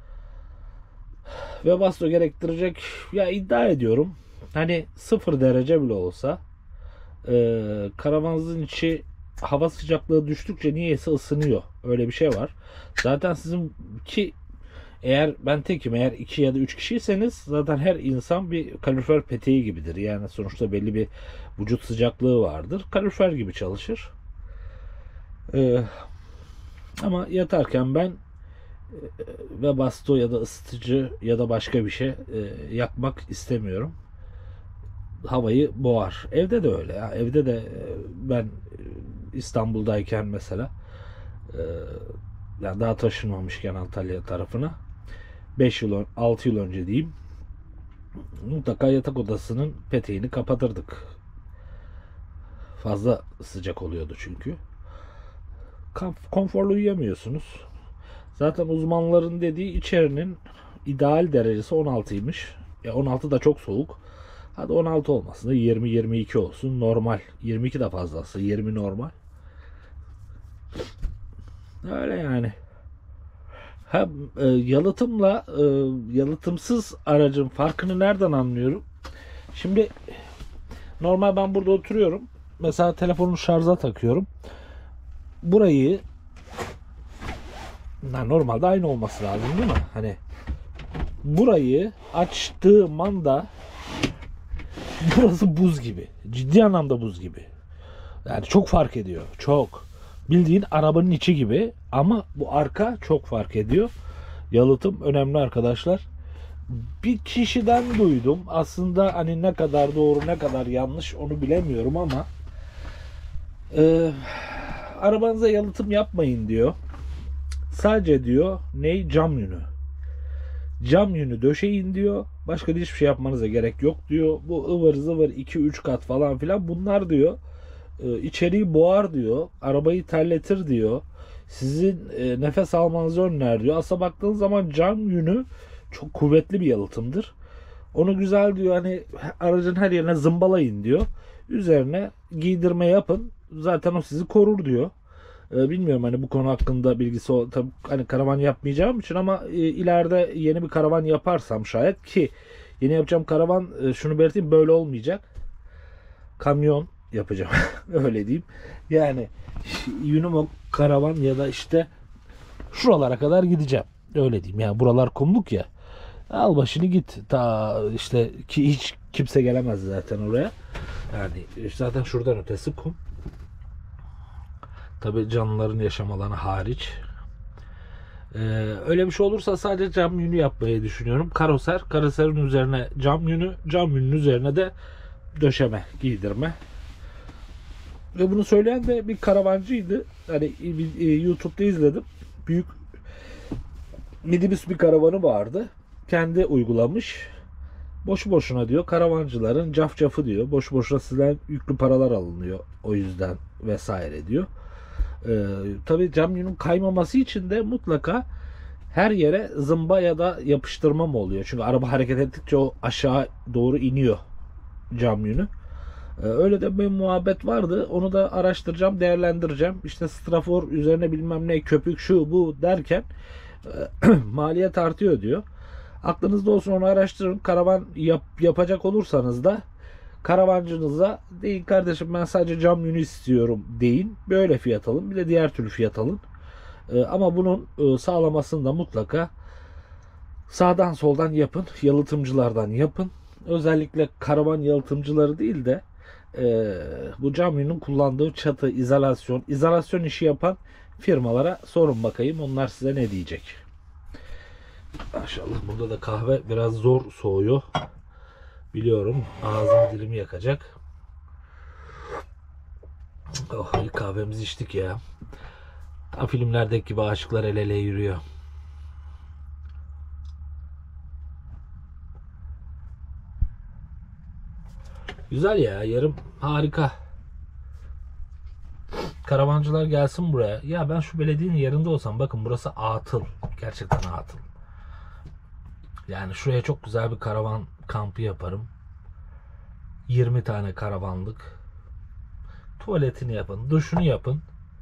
Webasto gerektirecek, ya iddia ediyorum, hani sıfır derece bile olsa e, karavanınızın içi hava sıcaklığı düştükçe niyeyse ısınıyor. Öyle bir şey var. Zaten sizin ki, eğer ben tekim, eğer iki ya da üç kişiyseniz zaten her insan bir kalorifer peteği gibidir. Yani sonuçta belli bir vücut sıcaklığı vardır. Kalorifer gibi çalışır. Ee, ama yatarken ben ve basto ya da ısıtıcı ya da başka bir şey e, yakmak istemiyorum. Havayı boğar. Evde de öyle ya. Evde de e, ben İstanbul'dayken mesela e, yani daha taşınmamışken Antalya tarafına beş yıl altı yıl önce diyeyim, mutlaka yatak odasının peteğini kapatırdık. Fazla sıcak oluyordu çünkü. Konforlu uyuyamıyorsunuz. Zaten uzmanların dediği içerinin ideal derecesi on altıymış. Ya on altı da çok soğuk. Hadi on altı olmasın da yirmi yirmi iki olsun. Normal. yirmi iki de fazlası. yirmi normal. Öyle yani. Hem e, yalıtımla e, yalıtımsız aracın farkını nereden anlıyorum? Şimdi normal ben burada oturuyorum. Mesela telefonu şarja takıyorum. Burayı normalde aynı olması lazım değil mi? Hani burayı açtığım anda burası buz gibi. Ciddi anlamda buz gibi. Yani çok fark ediyor. Çok. Bildiğin arabanın içi gibi ama bu arka çok fark ediyor. Yalıtım önemli arkadaşlar. Bir kişiden duydum. Aslında hani ne kadar doğru ne kadar yanlış onu bilemiyorum ama e, arabanıza yalıtım yapmayın diyor. Sadece diyor ney? Cam yünü. Cam yünü döşeyin diyor. Başka hiçbir şey yapmanıza gerek yok diyor. Bu ıvır zıvır iki üç kat falan filan bunlar diyor e, içeriği boğar diyor. Arabayı terletir diyor. Sizin e, nefes almanızı önler diyor. Aslında baktığınız zaman cam yünü çok kuvvetli bir yalıtımdır. Onu güzel diyor hani aracın her yerine zımbalayın diyor. Üzerine giydirme yapın. Zaten o sizi korur diyor. E, bilmiyorum hani bu konu hakkında bilgisi o, tabii hani karavan yapmayacağım için ama e, ileride yeni bir karavan yaparsam şayet ki yeni yapacağım karavan e, şunu belirteyim böyle olmayacak. Kamyon yapacağım. Öyle diyeyim. Yani Unimog karavan ya da işte şuralara kadar gideceğim. Öyle diyeyim. Yani buralar kumluk ya. Al başını git. Ta işte ki hiç kimse gelemez zaten oraya. Yani zaten şuradan ötesi kum. Tabii canlıların yaşam alanı hariç. Ee, öyle bir şey olursa sadece cam yünü yapmayı düşünüyorum. Karoser, karoserin üzerine cam yünü, cam yünün üzerine de döşeme, giydirme. Ve bunu söyleyen de bir karavancıydı. Hani YouTube'da izledim. Büyük minibüs bir karavanı vardı. Kendi uygulamış. Boşu boşuna diyor karavancıların cafcafı diyor. Boşu boşuna sizden yüklü paralar alınıyor. O yüzden vesaire diyor. Ee, tabii cam yünün kaymaması için de mutlaka her yere zımba ya da yapıştırma mı oluyor? Çünkü araba hareket ettikçe o aşağı doğru iniyor cam yünü. Ee, öyle de bir muhabbet vardı. Onu da araştıracağım, değerlendireceğim. İşte strafor üzerine bilmem ne köpük şu bu derken e, maliyet artıyor diyor. Aklınızda olsun, onu araştırın. Karavan yap, yapacak olursanız da karavancınıza deyin kardeşim ben sadece cam yünü istiyorum deyin. Böyle fiyat alın. Bir de diğer türlü fiyat alın. Ee, ama bunun e, sağlamasını da mutlaka sağdan soldan yapın. Yalıtımcılardan yapın. Özellikle karavan yalıtımcıları değil de e, bu cam yünün kullandığı çatı, izolasyon, izolasyon işi yapan firmalara sorun bakayım. Onlar size ne diyecek? Maşallah burada da kahve biraz zor soğuyor. Biliyorum ağzım dilimi yakacak. Oh, ilk kahvemizi içtik ya. Tam filmlerdeki gibi aşıklar el ele yürüyor. Güzel ya, yarım harika. Karavancılar gelsin buraya. Ya ben şu belediyenin yerinde olsam, bakın burası atıl. Gerçekten atıl. Yani şuraya çok güzel bir karavan kampı yaparım. yirmi tane karavanlık. Tuvaletini yapın, duşunu yapın.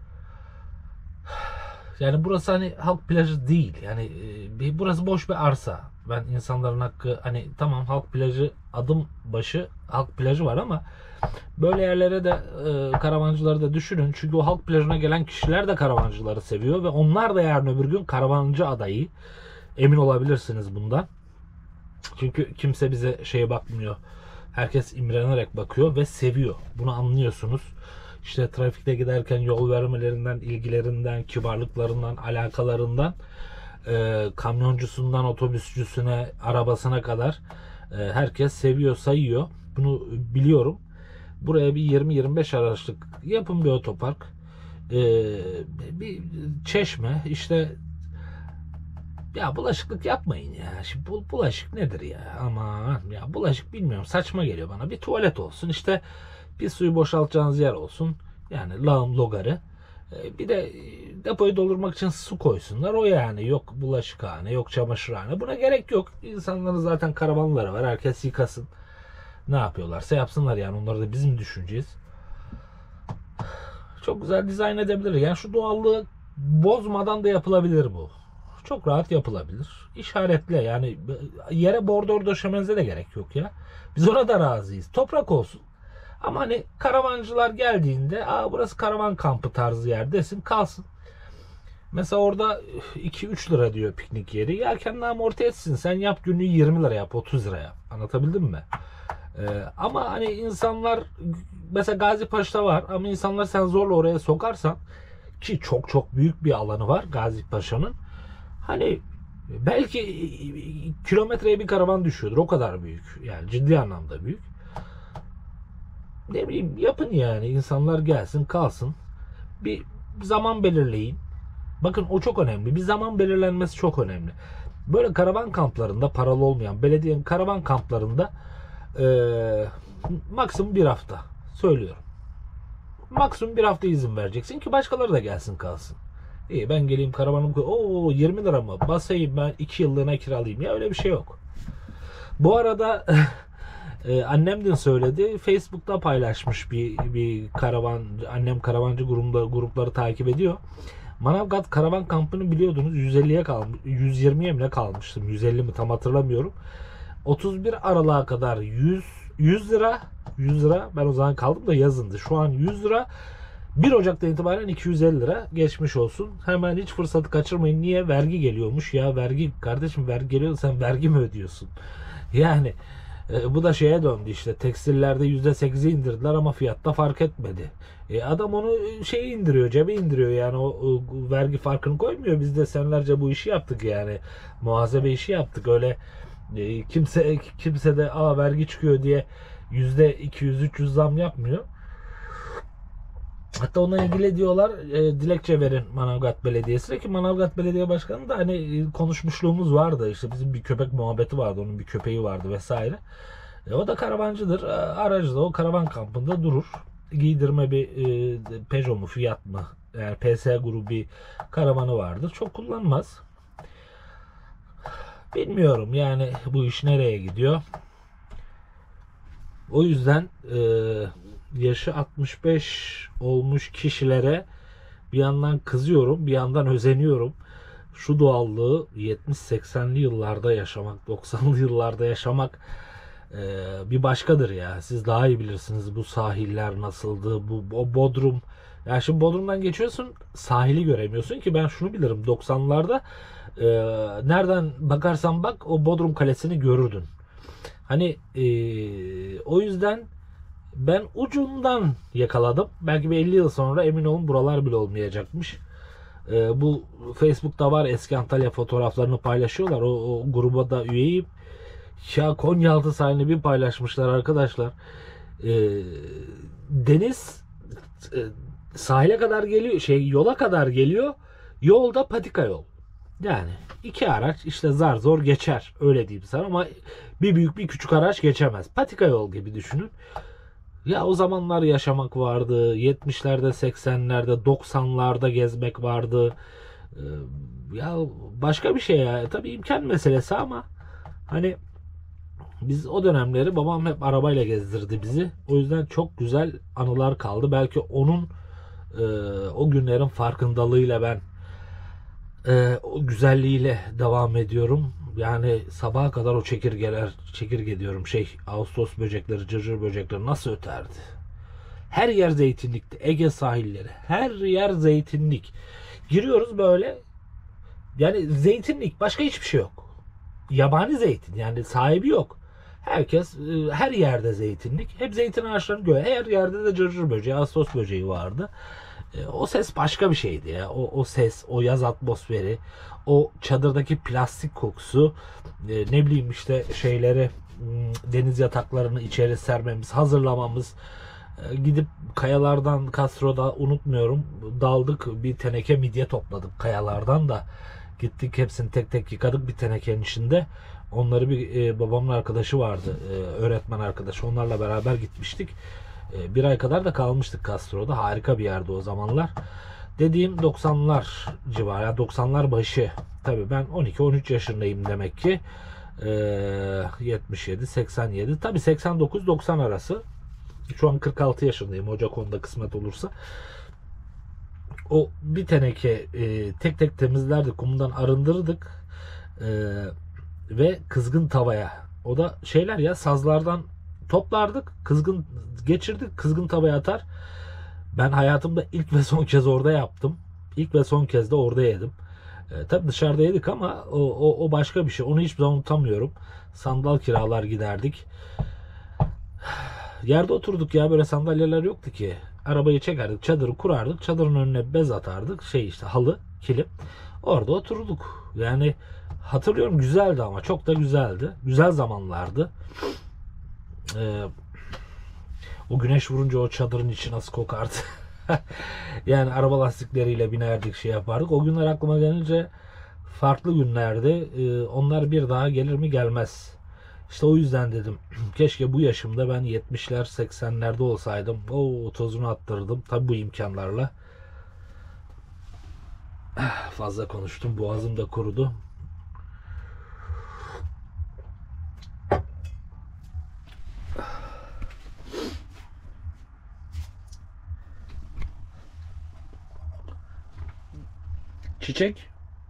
Yani burası hani halk plajı değil. Yani e, burası boş bir arsa. Ben insanların hakkı, hani tamam halk plajı adım başı halk plajı var ama böyle yerlere de e, karavancıları da düşünün. Çünkü o halk plajına gelen kişiler de karavancıları seviyor ve onlar da yarın öbür gün karavancı adayı. Emin olabilirsiniz bundan. Çünkü kimse bize şeye bakmıyor. Herkes imrenerek bakıyor ve seviyor. Bunu anlıyorsunuz. İşte trafikte giderken yol vermelerinden, ilgilerinden, kibarlıklarından, alakalarından e, kamyoncusundan otobüsçüsüne, arabasına kadar e, herkes seviyor, sayıyor. Bunu biliyorum. Buraya bir yirmi yirmi beş araçlık yapın bir otopark. E, bir çeşme işte. Ya bulaşıklık yapmayın ya. Şimdi bu bulaşık nedir ya? Aman ya, bulaşık bilmiyorum, saçma geliyor bana. Bir tuvalet olsun işte, bir suyu boşaltacağınız yer olsun. Yani lağım logarı. Ee, Bir de depoyu doldurmak için su koysunlar. O yani, yok bulaşıkhane, yok çamaşırhane. Buna gerek yok. İnsanların zaten karavanları var. Herkes yıkasın. Ne yapıyorlarsa yapsınlar yani. Onları da bizim düşüneceğiz. Çok güzel dizayn edebilir. Yani şu doğallığı bozmadan da yapılabilir bu. Çok rahat yapılabilir. İşaretle yani, yere bordor döşemenize de gerek yok ya. Biz ona da razıyız. Toprak olsun. Ama hani karavancılar geldiğinde, aa burası karavan kampı tarzı yer desin, kalsın. Mesela orada iki üç lira diyor piknik yeri. Ya kendini amorti etsin. Sen yap, günlüğü yirmi lira yap, otuz lira yap. Anlatabildim mi? Ee, ama hani insanlar, mesela Gazi Paşa'da var ama insanlar sen zorla oraya sokarsan, ki çok çok büyük bir alanı var Gazi Paşa'nın. Hani belki kilometreye bir karavan düşüyordur. O kadar büyük. Yani ciddi anlamda büyük. Ne bileyim, yapın yani. İnsanlar gelsin, kalsın. Bir zaman belirleyin. Bakın, o çok önemli. Bir zaman belirlenmesi çok önemli. Böyle karavan kamplarında, paralı olmayan belediyenin karavan kamplarında ee, maksimum bir hafta. Söylüyorum. Maksimum bir hafta izin vereceksin ki başkaları da gelsin, kalsın. İyi, ben geleyim karavanımı koy. Oo, yirmi lira mı? Basayım ben iki yıllığına kiralayayım. Ya öyle bir şey yok. Bu arada e, annem dün söyledi. Facebook'ta paylaşmış bir bir karavan. Annem karavancı grubunda, grupları takip ediyor. Manavgat karavan kampını biliyordunuz. yüz elliye kalmış. yüz yirmiye mi ne kalmıştım? yüz elli mi tam hatırlamıyorum. otuz bir Aralık'a kadar yüz yüz lira yüz lira. Ben o zaman kaldım da yazındı. Şu an yüz lira. bir Ocak'tan itibaren iki yüz elli lira, geçmiş olsun. Hemen hiç fırsatı kaçırmayın. Niye? Vergi geliyormuş. Ya vergi kardeşim, vergi geliyor, sen vergi mi ödüyorsun? Yani e, bu da şeye döndü işte. Tekstillerde yüzde sekizi indirdiler ama fiyatta fark etmedi. E, adam onu şey indiriyor, cebe indiriyor yani, o, o vergi farkını koymuyor. Biz de senelerce bu işi yaptık yani. Muhasebe işi yaptık. Öyle e, kimse kimse de aa vergi çıkıyor diye yüzde iki yüz üç yüz zam yapmıyor. Hatta onunla ilgili diyorlar, e, dilekçe verin Manavgat Belediyesi'ne, ki Manavgat Belediye Başkanı da hani e, konuşmuşluğumuz vardı. İşte bizim bir köpek muhabbeti vardı. Onun bir köpeği vardı vesaire. E, o da karavancıdır. E, aracı da o karavan kampında durur. Giydirme bir e, Peugeot mu, Fiat mı? Yani P S grubu bir karavanı vardır. Çok kullanmaz. Bilmiyorum yani bu iş nereye gidiyor. O yüzden eee yaşı altmış beş olmuş kişilere bir yandan kızıyorum, bir yandan özeniyorum. Şu doğallığı yetmiş seksenli yıllarda yaşamak, doksanlı yıllarda yaşamak e, bir başkadır ya. Siz daha iyi bilirsiniz bu sahiller nasıldı, bu o Bodrum. Ya şimdi Bodrum'dan geçiyorsun, sahili göremiyorsun ki, ben şunu bilirim, doksanlarda e, nereden bakarsan bak o Bodrum Kalesi'ni görürdün. Hani e, o yüzden ben ucundan yakaladım. Belki bir elli yıl sonra emin olun buralar bile olmayacakmış. Ee, bu Facebook'ta var, eski Antalya fotoğraflarını paylaşıyorlar. O, o gruba da üyeyim. Ya Konyaaltı sahilini bir paylaşmışlar arkadaşlar. Ee, deniz e, sahile kadar geliyor, şey yola kadar geliyor. Yolda patika yol. Yani iki araç işte zar zor geçer. Öyle diyeyim sana, ama bir büyük bir küçük araç geçemez. Patika yol gibi düşünün. Ya o zamanlar yaşamak vardı. yetmişlerde, seksenlerde, doksanlarda gezmek vardı. Ee, ya başka bir şey ya. Tabii imkan meselesi ama hani biz o dönemleri, babam hep arabayla gezdirdi bizi. O yüzden çok güzel anılar kaldı. Belki onun e, o günlerin farkındalığıyla ben e, o güzelliğiyle devam ediyorum. Yani sabaha kadar o çekirgeler, çekirge diyorum şey, Ağustos böcekleri, cırcır böcekleri nasıl öterdi? Her yer zeytinlikti. Ege sahilleri. Her yer zeytinlik. Giriyoruz böyle. Yani zeytinlik. Başka hiçbir şey yok. Yabani zeytin. Yani sahibi yok. Herkes, her yerde zeytinlik. Hep zeytin ağaçlarını görüyor. Her yerde de cırcır böceği, Ağustos böceği vardı. E, o ses başka bir şeydi ya. O, o ses, o yaz atmosferi, o çadırdaki plastik kokusu, e, ne bileyim işte şeyleri, deniz yataklarını içeri sermemiz, hazırlamamız, e, gidip kayalardan Castro'da unutmuyorum daldık, bir teneke midye topladık kayalardan da gittik, hepsini tek tek yıkadık bir tenekenin içinde. Onları bir e, babamın arkadaşı vardı, e, öğretmen arkadaşı, onlarla beraber gitmiştik. E, bir ay kadar da kalmıştık Castro'da. Harika bir yerde o zamanlar. Dediğim doksanlar civarı, yani doksanlar başı. Tabii ben on iki on üç yaşındayım demek ki. E, yetmiş yedi seksen yedi, tabii seksen dokuz doksan arası. Şu an kırk altı yaşındayım, Ocak onda kısmet olursa. O bir teneke e, tek tek temizlerdik, kumdan arındırırdık e, ve kızgın tavaya, o da şeyler ya, sazlardan toplardık, kızgın geçirdik, kızgın tavaya atar. Ben hayatımda ilk ve son kez orada yaptım. İlk ve son kez de orada yedim. E, tabii dışarıda yedik ama o, o, o başka bir şey. Onu hiçbir zaman unutamıyorum. Sandal kiralar giderdik. Yerde oturduk ya, böyle sandalyeler yoktu ki. Arabayı çekerdik, çadırı kurardık. Çadırın önüne bez atardık. Şey işte, halı, kilim. Orada oturduk. Yani hatırlıyorum, güzeldi ama çok da güzeldi. Güzel zamanlardı. Ee, o güneş vurunca o çadırın içi nasıl kokardı. Yani araba lastikleriyle binerdik, şey yapardık. O günler aklıma gelince farklı günlerdi. Ee, onlar bir daha gelir mi gelmez. İşte o yüzden dedim, keşke bu yaşımda ben yetmişler seksenlerde olsaydım. O tozunu attırdım. Tabi bu imkanlarla. Fazla konuştum. Boğazım da kurudu. Çiçek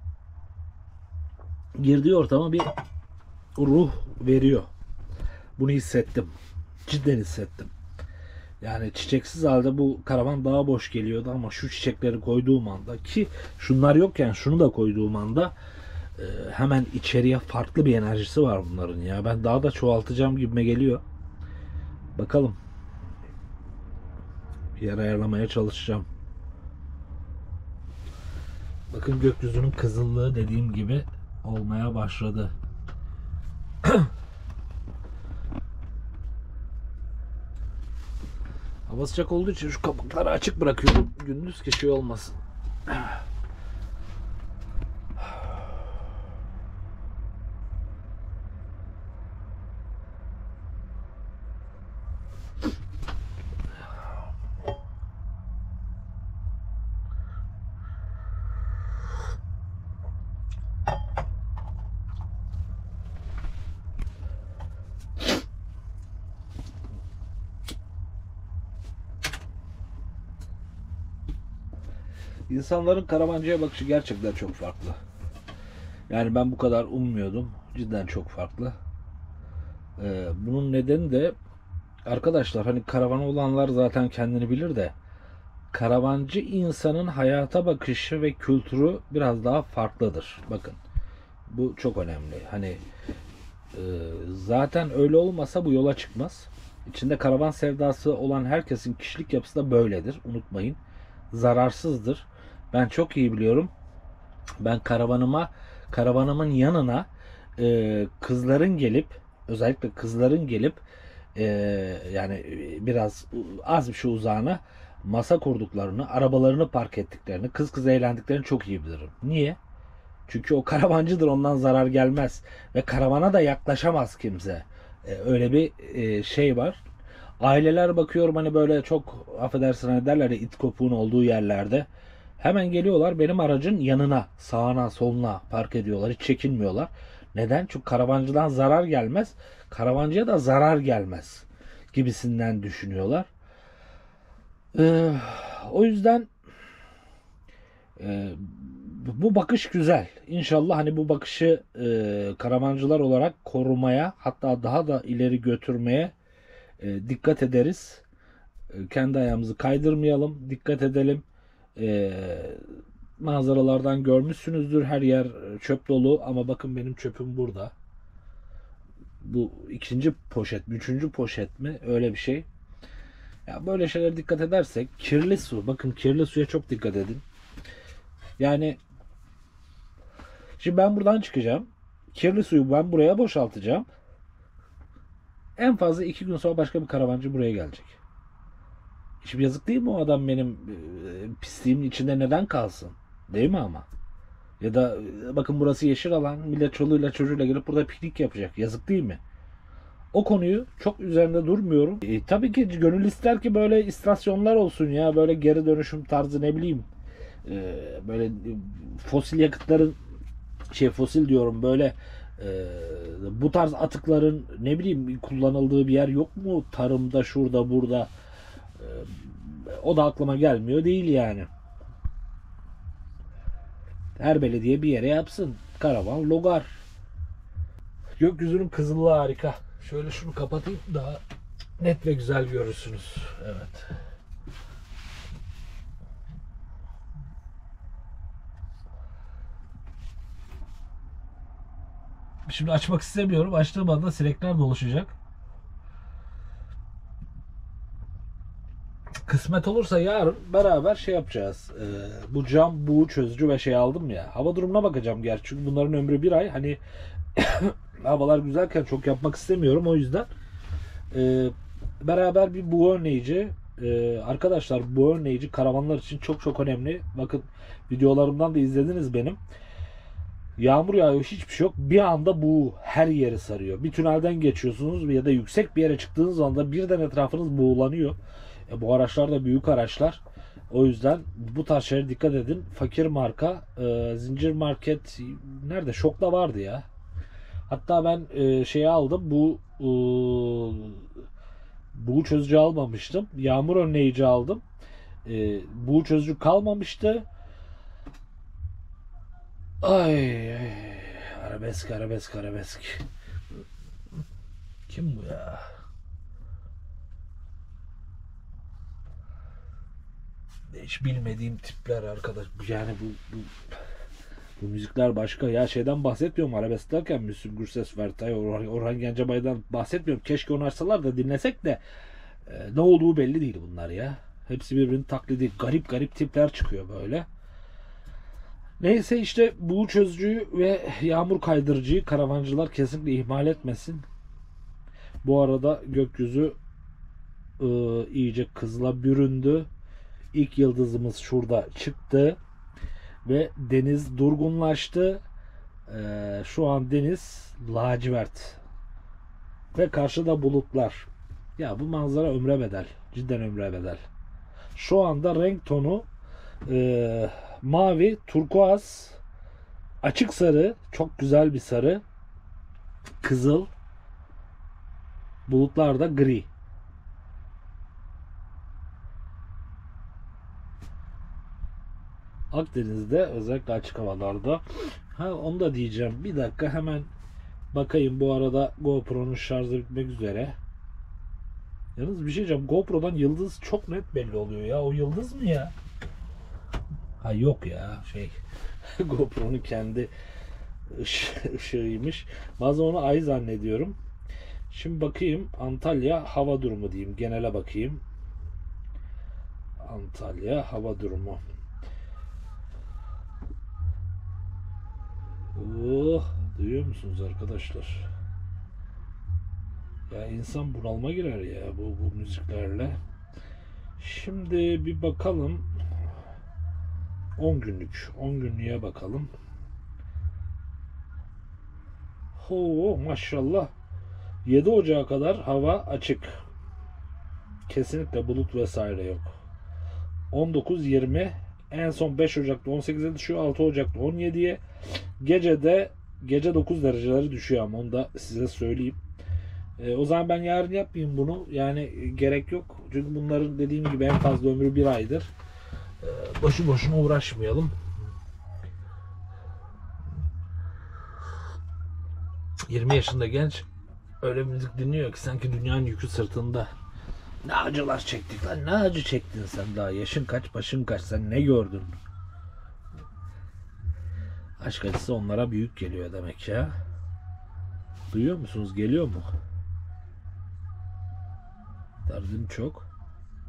girdiği ortama bir ruh veriyor. Bunu hissettim. Cidden hissettim. Yani çiçeksiz halde bu karavan daha boş geliyordu ama şu çiçekleri koyduğum anda, ki şunlar yokken şunu da koyduğum anda e, hemen içeriye farklı bir enerjisi var bunların ya. Ben daha da çoğaltacağım gibime geliyor. Bakalım. Bir yer ayarlamaya çalışacağım. Bakın, gökyüzünün kızıllığı dediğim gibi olmaya başladı. Hava sıcak olduğu için şu kapakları açık bırakıyorum. Gündüz ki şey olmasın. İnsanların karavancıya bakışı gerçekten çok farklı. Yani ben bu kadar ummuyordum. Cidden çok farklı. Ee, bunun nedeni de, arkadaşlar, hani karavanı olanlar zaten kendini bilir de, karavancı insanın hayata bakışı ve kültürü biraz daha farklıdır. Bakın, bu çok önemli. Hani e, zaten öyle olmasa bu yola çıkmaz. İçinde karavan sevdası olan herkesin kişilik yapısı da böyledir. Unutmayın. Zararsızdır. Ben çok iyi biliyorum. Ben karavanıma, karavanımın yanına e, kızların gelip, özellikle kızların gelip e, yani biraz az bir şey uzağına masa kurduklarını, arabalarını park ettiklerini, kız kız eğlendiklerini çok iyi bilirim. Niye? Çünkü o karavancıdır, ondan zarar gelmez ve karavana da yaklaşamaz kimse. E, öyle bir e, şey var. Aileler bakıyorum, hani böyle çok, affedersin, hani derler ya, it kopuğun olduğu yerlerde hemen geliyorlar benim aracın yanına, sağına soluna park ediyorlar, hiç çekinmiyorlar. Neden? Çünkü karavancıdan zarar gelmez, karavancıya da zarar gelmez gibisinden düşünüyorlar. Ee, o yüzden e, bu bakış güzel. İnşallah hani bu bakışı e, karavancılar olarak korumaya, hatta daha da ileri götürmeye e, dikkat ederiz. E, kendi ayağımızı kaydırmayalım, dikkat edelim. E, manzaralardan görmüşsünüzdür, her yer çöp dolu ama bakın benim çöpüm burada. Bu ikinci poşet mi, üçüncü poşet mi, öyle bir şey. Ya böyle şeylere dikkat edersek, kirli su, bakın kirli suya çok dikkat edin. Yani şimdi ben buradan çıkacağım. Kirli suyu ben buraya boşaltacağım. En fazla iki gün sonra başka bir karavancı buraya gelecek. Şimdi yazık değil mi o adam benim e, pisliğimin içinde neden kalsın? Değil mi ama? Ya da e, bakın burası yeşil alan. Millet çoluğuyla çocuğuyla gelip burada piknik yapacak. Yazık değil mi? O konuyu çok üzerinde durmuyorum. E, tabii ki gönül ister ki böyle istasyonlar olsun ya. Böyle geri dönüşüm tarzı, ne bileyim. E, böyle e, fosil yakıtların şey fosil diyorum böyle e, bu tarz atıkların ne bileyim kullanıldığı bir yer yok mu? Tarımda, şurada, burada. E, o da aklıma gelmiyor değil yani. Her belediye bir yere yapsın. Karavan, logar. Gökyüzünün kızıllığı harika. Şöyle şunu kapatayım, daha net ve güzel görürsünüz. Evet. Şimdi açmak istemiyorum. Açtığım anda sinekler dolaşacak. Kısmet olursa yarın beraber şey yapacağız. Ee, bu cam buğu çözücü ve şey aldım ya. Hava durumuna bakacağım gerçi. Çünkü bunların ömrü bir ay. Hani havalar güzelken çok yapmak istemiyorum. O yüzden e, beraber bir buğu önleyici. E, arkadaşlar, buğu önleyici karavanlar için çok çok önemli. Bakın videolarımdan da izlediniz benim. Yağmur yağıyor, hiçbir şey yok. Bir anda bu her yeri sarıyor. Bir tünelden geçiyorsunuz ya da yüksek bir yere çıktığınız anda birden etrafınız buğulanıyor. E, bu araçlar da büyük araçlar. O yüzden bu tarz şeylere dikkat edin. Fakir marka, e, zincir market nerede? Şok'ta vardı ya. Hatta ben e, şeyi aldım. Bu e, buğu çözücü almamıştım. Yağmur önleyici aldım. E, buğu çözücü kalmamıştı. Ay, ay, arabesk arabesk arabesk. Kim bu ya? Hiç bilmediğim tipler arkadaş. Yani bu, bu bu müzikler başka. Ya şeyden bahsetmiyorum, arabesk derken Müslüm Gürses, Fertay, Orhan, Orhan Gencebay'dan bahsetmiyorum. Keşke onu açsalar da dinlesek de e, ne olduğu belli değil bunlar ya. Hepsi birbirinin taklidi. Garip garip tipler çıkıyor böyle. Neyse işte buğu çözücüyü ve yağmur kaydırıcıyı karavancılar kesinlikle ihmal etmesin. Bu arada gökyüzü e, iyice kızıla büründü. İlk yıldızımız şurada çıktı ve deniz durgunlaştı. E, şu an deniz lacivert ve karşıda bulutlar. Ya bu manzara ömre bedel. Cidden ömre bedel. Şu anda renk tonu e, mavi, turkuaz, açık sarı, çok güzel bir sarı, kızıl, bulutlar da gri. Akdeniz'de özellikle açık havalarda. Ha, onu da diyeceğim. Bir dakika hemen bakayım, bu arada GoPro'nun şarjı bitmek üzere. Yalnız bir şey diyeceğim. GoPro'dan yıldız çok net belli oluyor ya. O yıldız mı ya? Ha yok ya, şey GoPro'nun kendi ışı- ışığıymış. Bazen onu ay zannediyorum. Şimdi bakayım, Antalya hava durumu diyeyim. Genele bakayım. Antalya hava durumu. Oh, duyuyor musunuz arkadaşlar? Ya insan bunalıma girer ya bu, bu müziklerle. Şimdi bir bakalım. on günlük. on günlüğe bakalım. Ho maşallah. yedi Ocağı kadar hava açık. Kesinlikle bulut vesaire yok. on dokuz yirmi, en son beş Ocak'ta on sekize düşüyor, altı Ocak'ta on yediye. Gecede gece dokuz dereceleri düşüyor ama onu da size söyleyeyim. E, o zaman ben yarın yapmayayım bunu. Yani gerek yok. Çünkü bunların dediğim gibi en fazla ömrü bir aydır. E, boşu boşuna uğraşmayalım. yirmi yaşında genç öyle müzik dinliyor ki sanki dünyanın yükü sırtında. Ne acılar çektik lan, ne acı çektin sen daha. Yaşın kaç, başın kaç, sen ne gördün? Aşk acısı onlara büyük geliyor demek ya. Duyuyor musunuz? Geliyor mu? Derdim çok.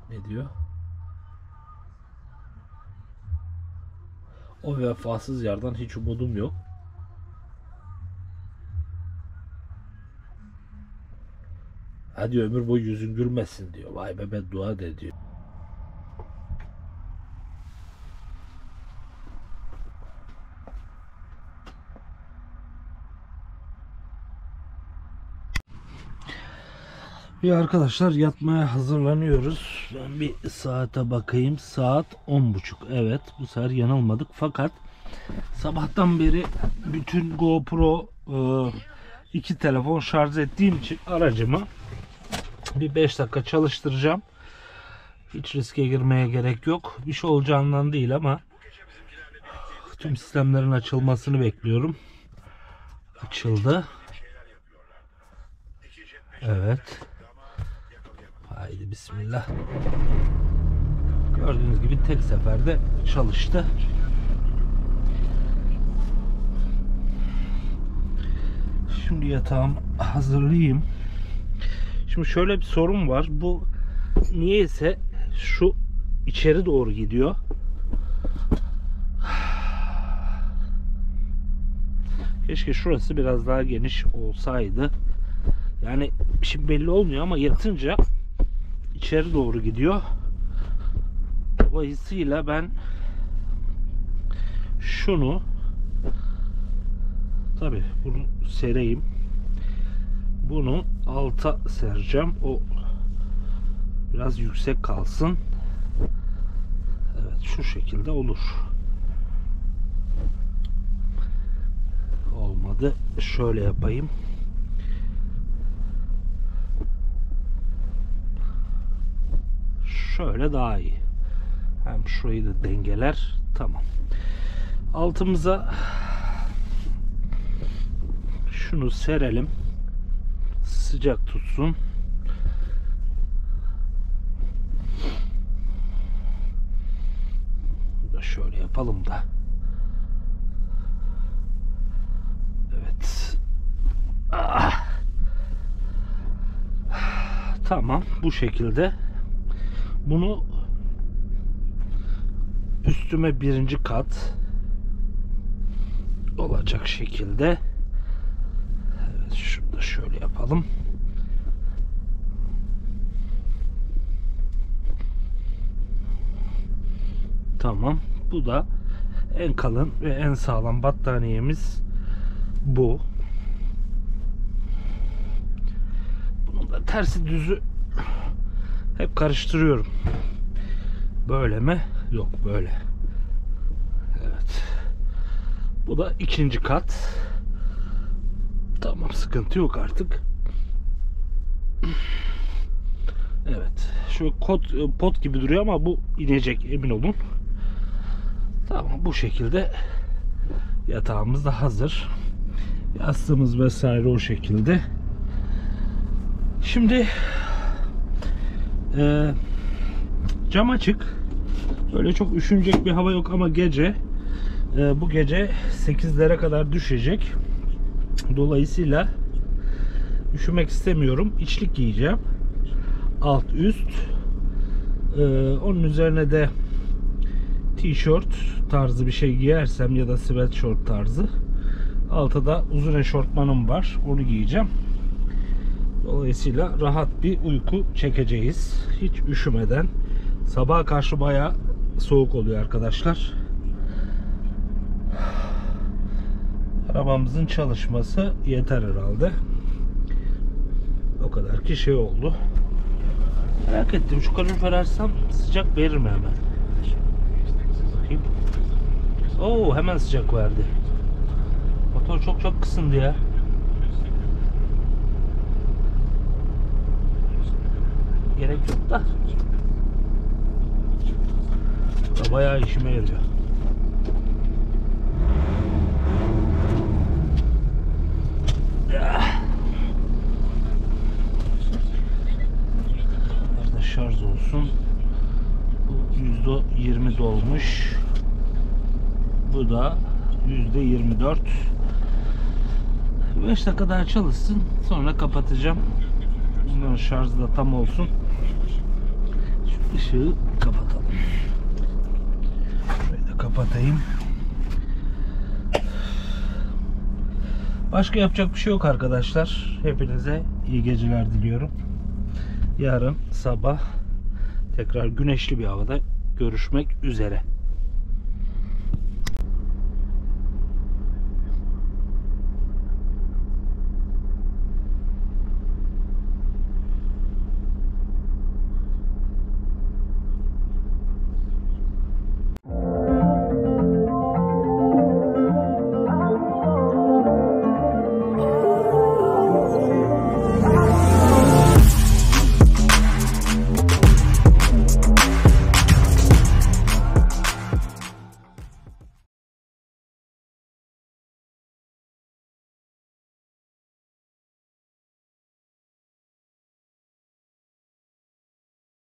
Ne diyor? O vefasız yardan hiç umudum yok. Hadi ömür boyu yüzün gülmesin diyor. Vay be, beddua de diyor. Bir arkadaşlar, yatmaya hazırlanıyoruz. Ben bir saate bakayım. Saat on buçuk. Evet, bu sefer yanılmadık. Fakat sabahtan beri bütün GoPro e, iki telefon şarj ettiğim için aracımı bir beş dakika çalıştıracağım. Hiç riske girmeye gerek yok. Bir şey olacağından değil ama tüm sistemlerin açılmasını bekliyorum. Açıldı. Evet. Haydi bismillah. Gördüğünüz gibi tek seferde çalıştı. Şimdi yatağımı hazırlayayım. Şimdi şöyle bir sorun var. Bu niyeyse şu içeri doğru gidiyor. Keşke şurası biraz daha geniş olsaydı. Yani şimdi belli olmuyor ama yatınca içeri doğru gidiyor. Dolayısıyla ben şunu, tabi bunu sereyim. Bunu alta sereceğim. O biraz yüksek kalsın. Evet, şu şekilde olur. Olmadı. Şöyle yapayım. Şöyle daha iyi. Hem şurayı da dengeler. Tamam. Altımıza şunu serelim. Sıcak tutsun. Bu da şöyle yapalım da. Evet. Ah. Tamam. Bu şekilde. Bunu üstüme birinci kat olacak şekilde, evet, şunu da şöyle yapalım. Tamam. Bu da en kalın ve en sağlam battaniyemiz bu. Bunun da tersi düzü hep karıştırıyorum. Böyle mi? Yok, böyle. Evet. Bu da ikinci kat. Tamam, sıkıntı yok artık. Evet. Şu kot, pot gibi duruyor ama bu inecek, emin olun. Tamam, bu şekilde yatağımız da hazır. Yastığımız vesaire o şekilde. Şimdi e, cam açık. Öyle çok üşünecek bir hava yok ama gece e, bu gece sekizlere kadar düşecek. Dolayısıyla üşümek istemiyorum. İçlik giyeceğim. Alt üst. E, onun üzerine de tişört tarzı bir şey giyersem ya da sweatshirt tarzı. Altta da uzun eşortmanım var. Onu giyeceğim. Dolayısıyla rahat bir uyku çekeceğiz. Hiç üşümeden. Sabaha karşı bayağı soğuk oluyor arkadaşlar. Arabamızın çalışması yeter herhalde. O kadar ki şey oldu. Merak ettim, şu kalorifer açsam sıcak verir mi hemen? Bakayım. Oo, hemen sıcak verdi. Motor çok çok kısındı ya. Gerek yok da. Bu da bayağı işime yarıyor. Nerede şarj olsun? Bu yüzde yirmi dolmuş. Bu da yüzde yirmi dört. beş dakika daha çalışsın. Sonra kapatacağım. Bunların şarjı da tam olsun. ışığı kapatalım. Şöyle kapatayım. Başka yapacak bir şey yok arkadaşlar. Hepinize iyi geceler diliyorum. Yarın sabah tekrar güneşli bir havada görüşmek üzere.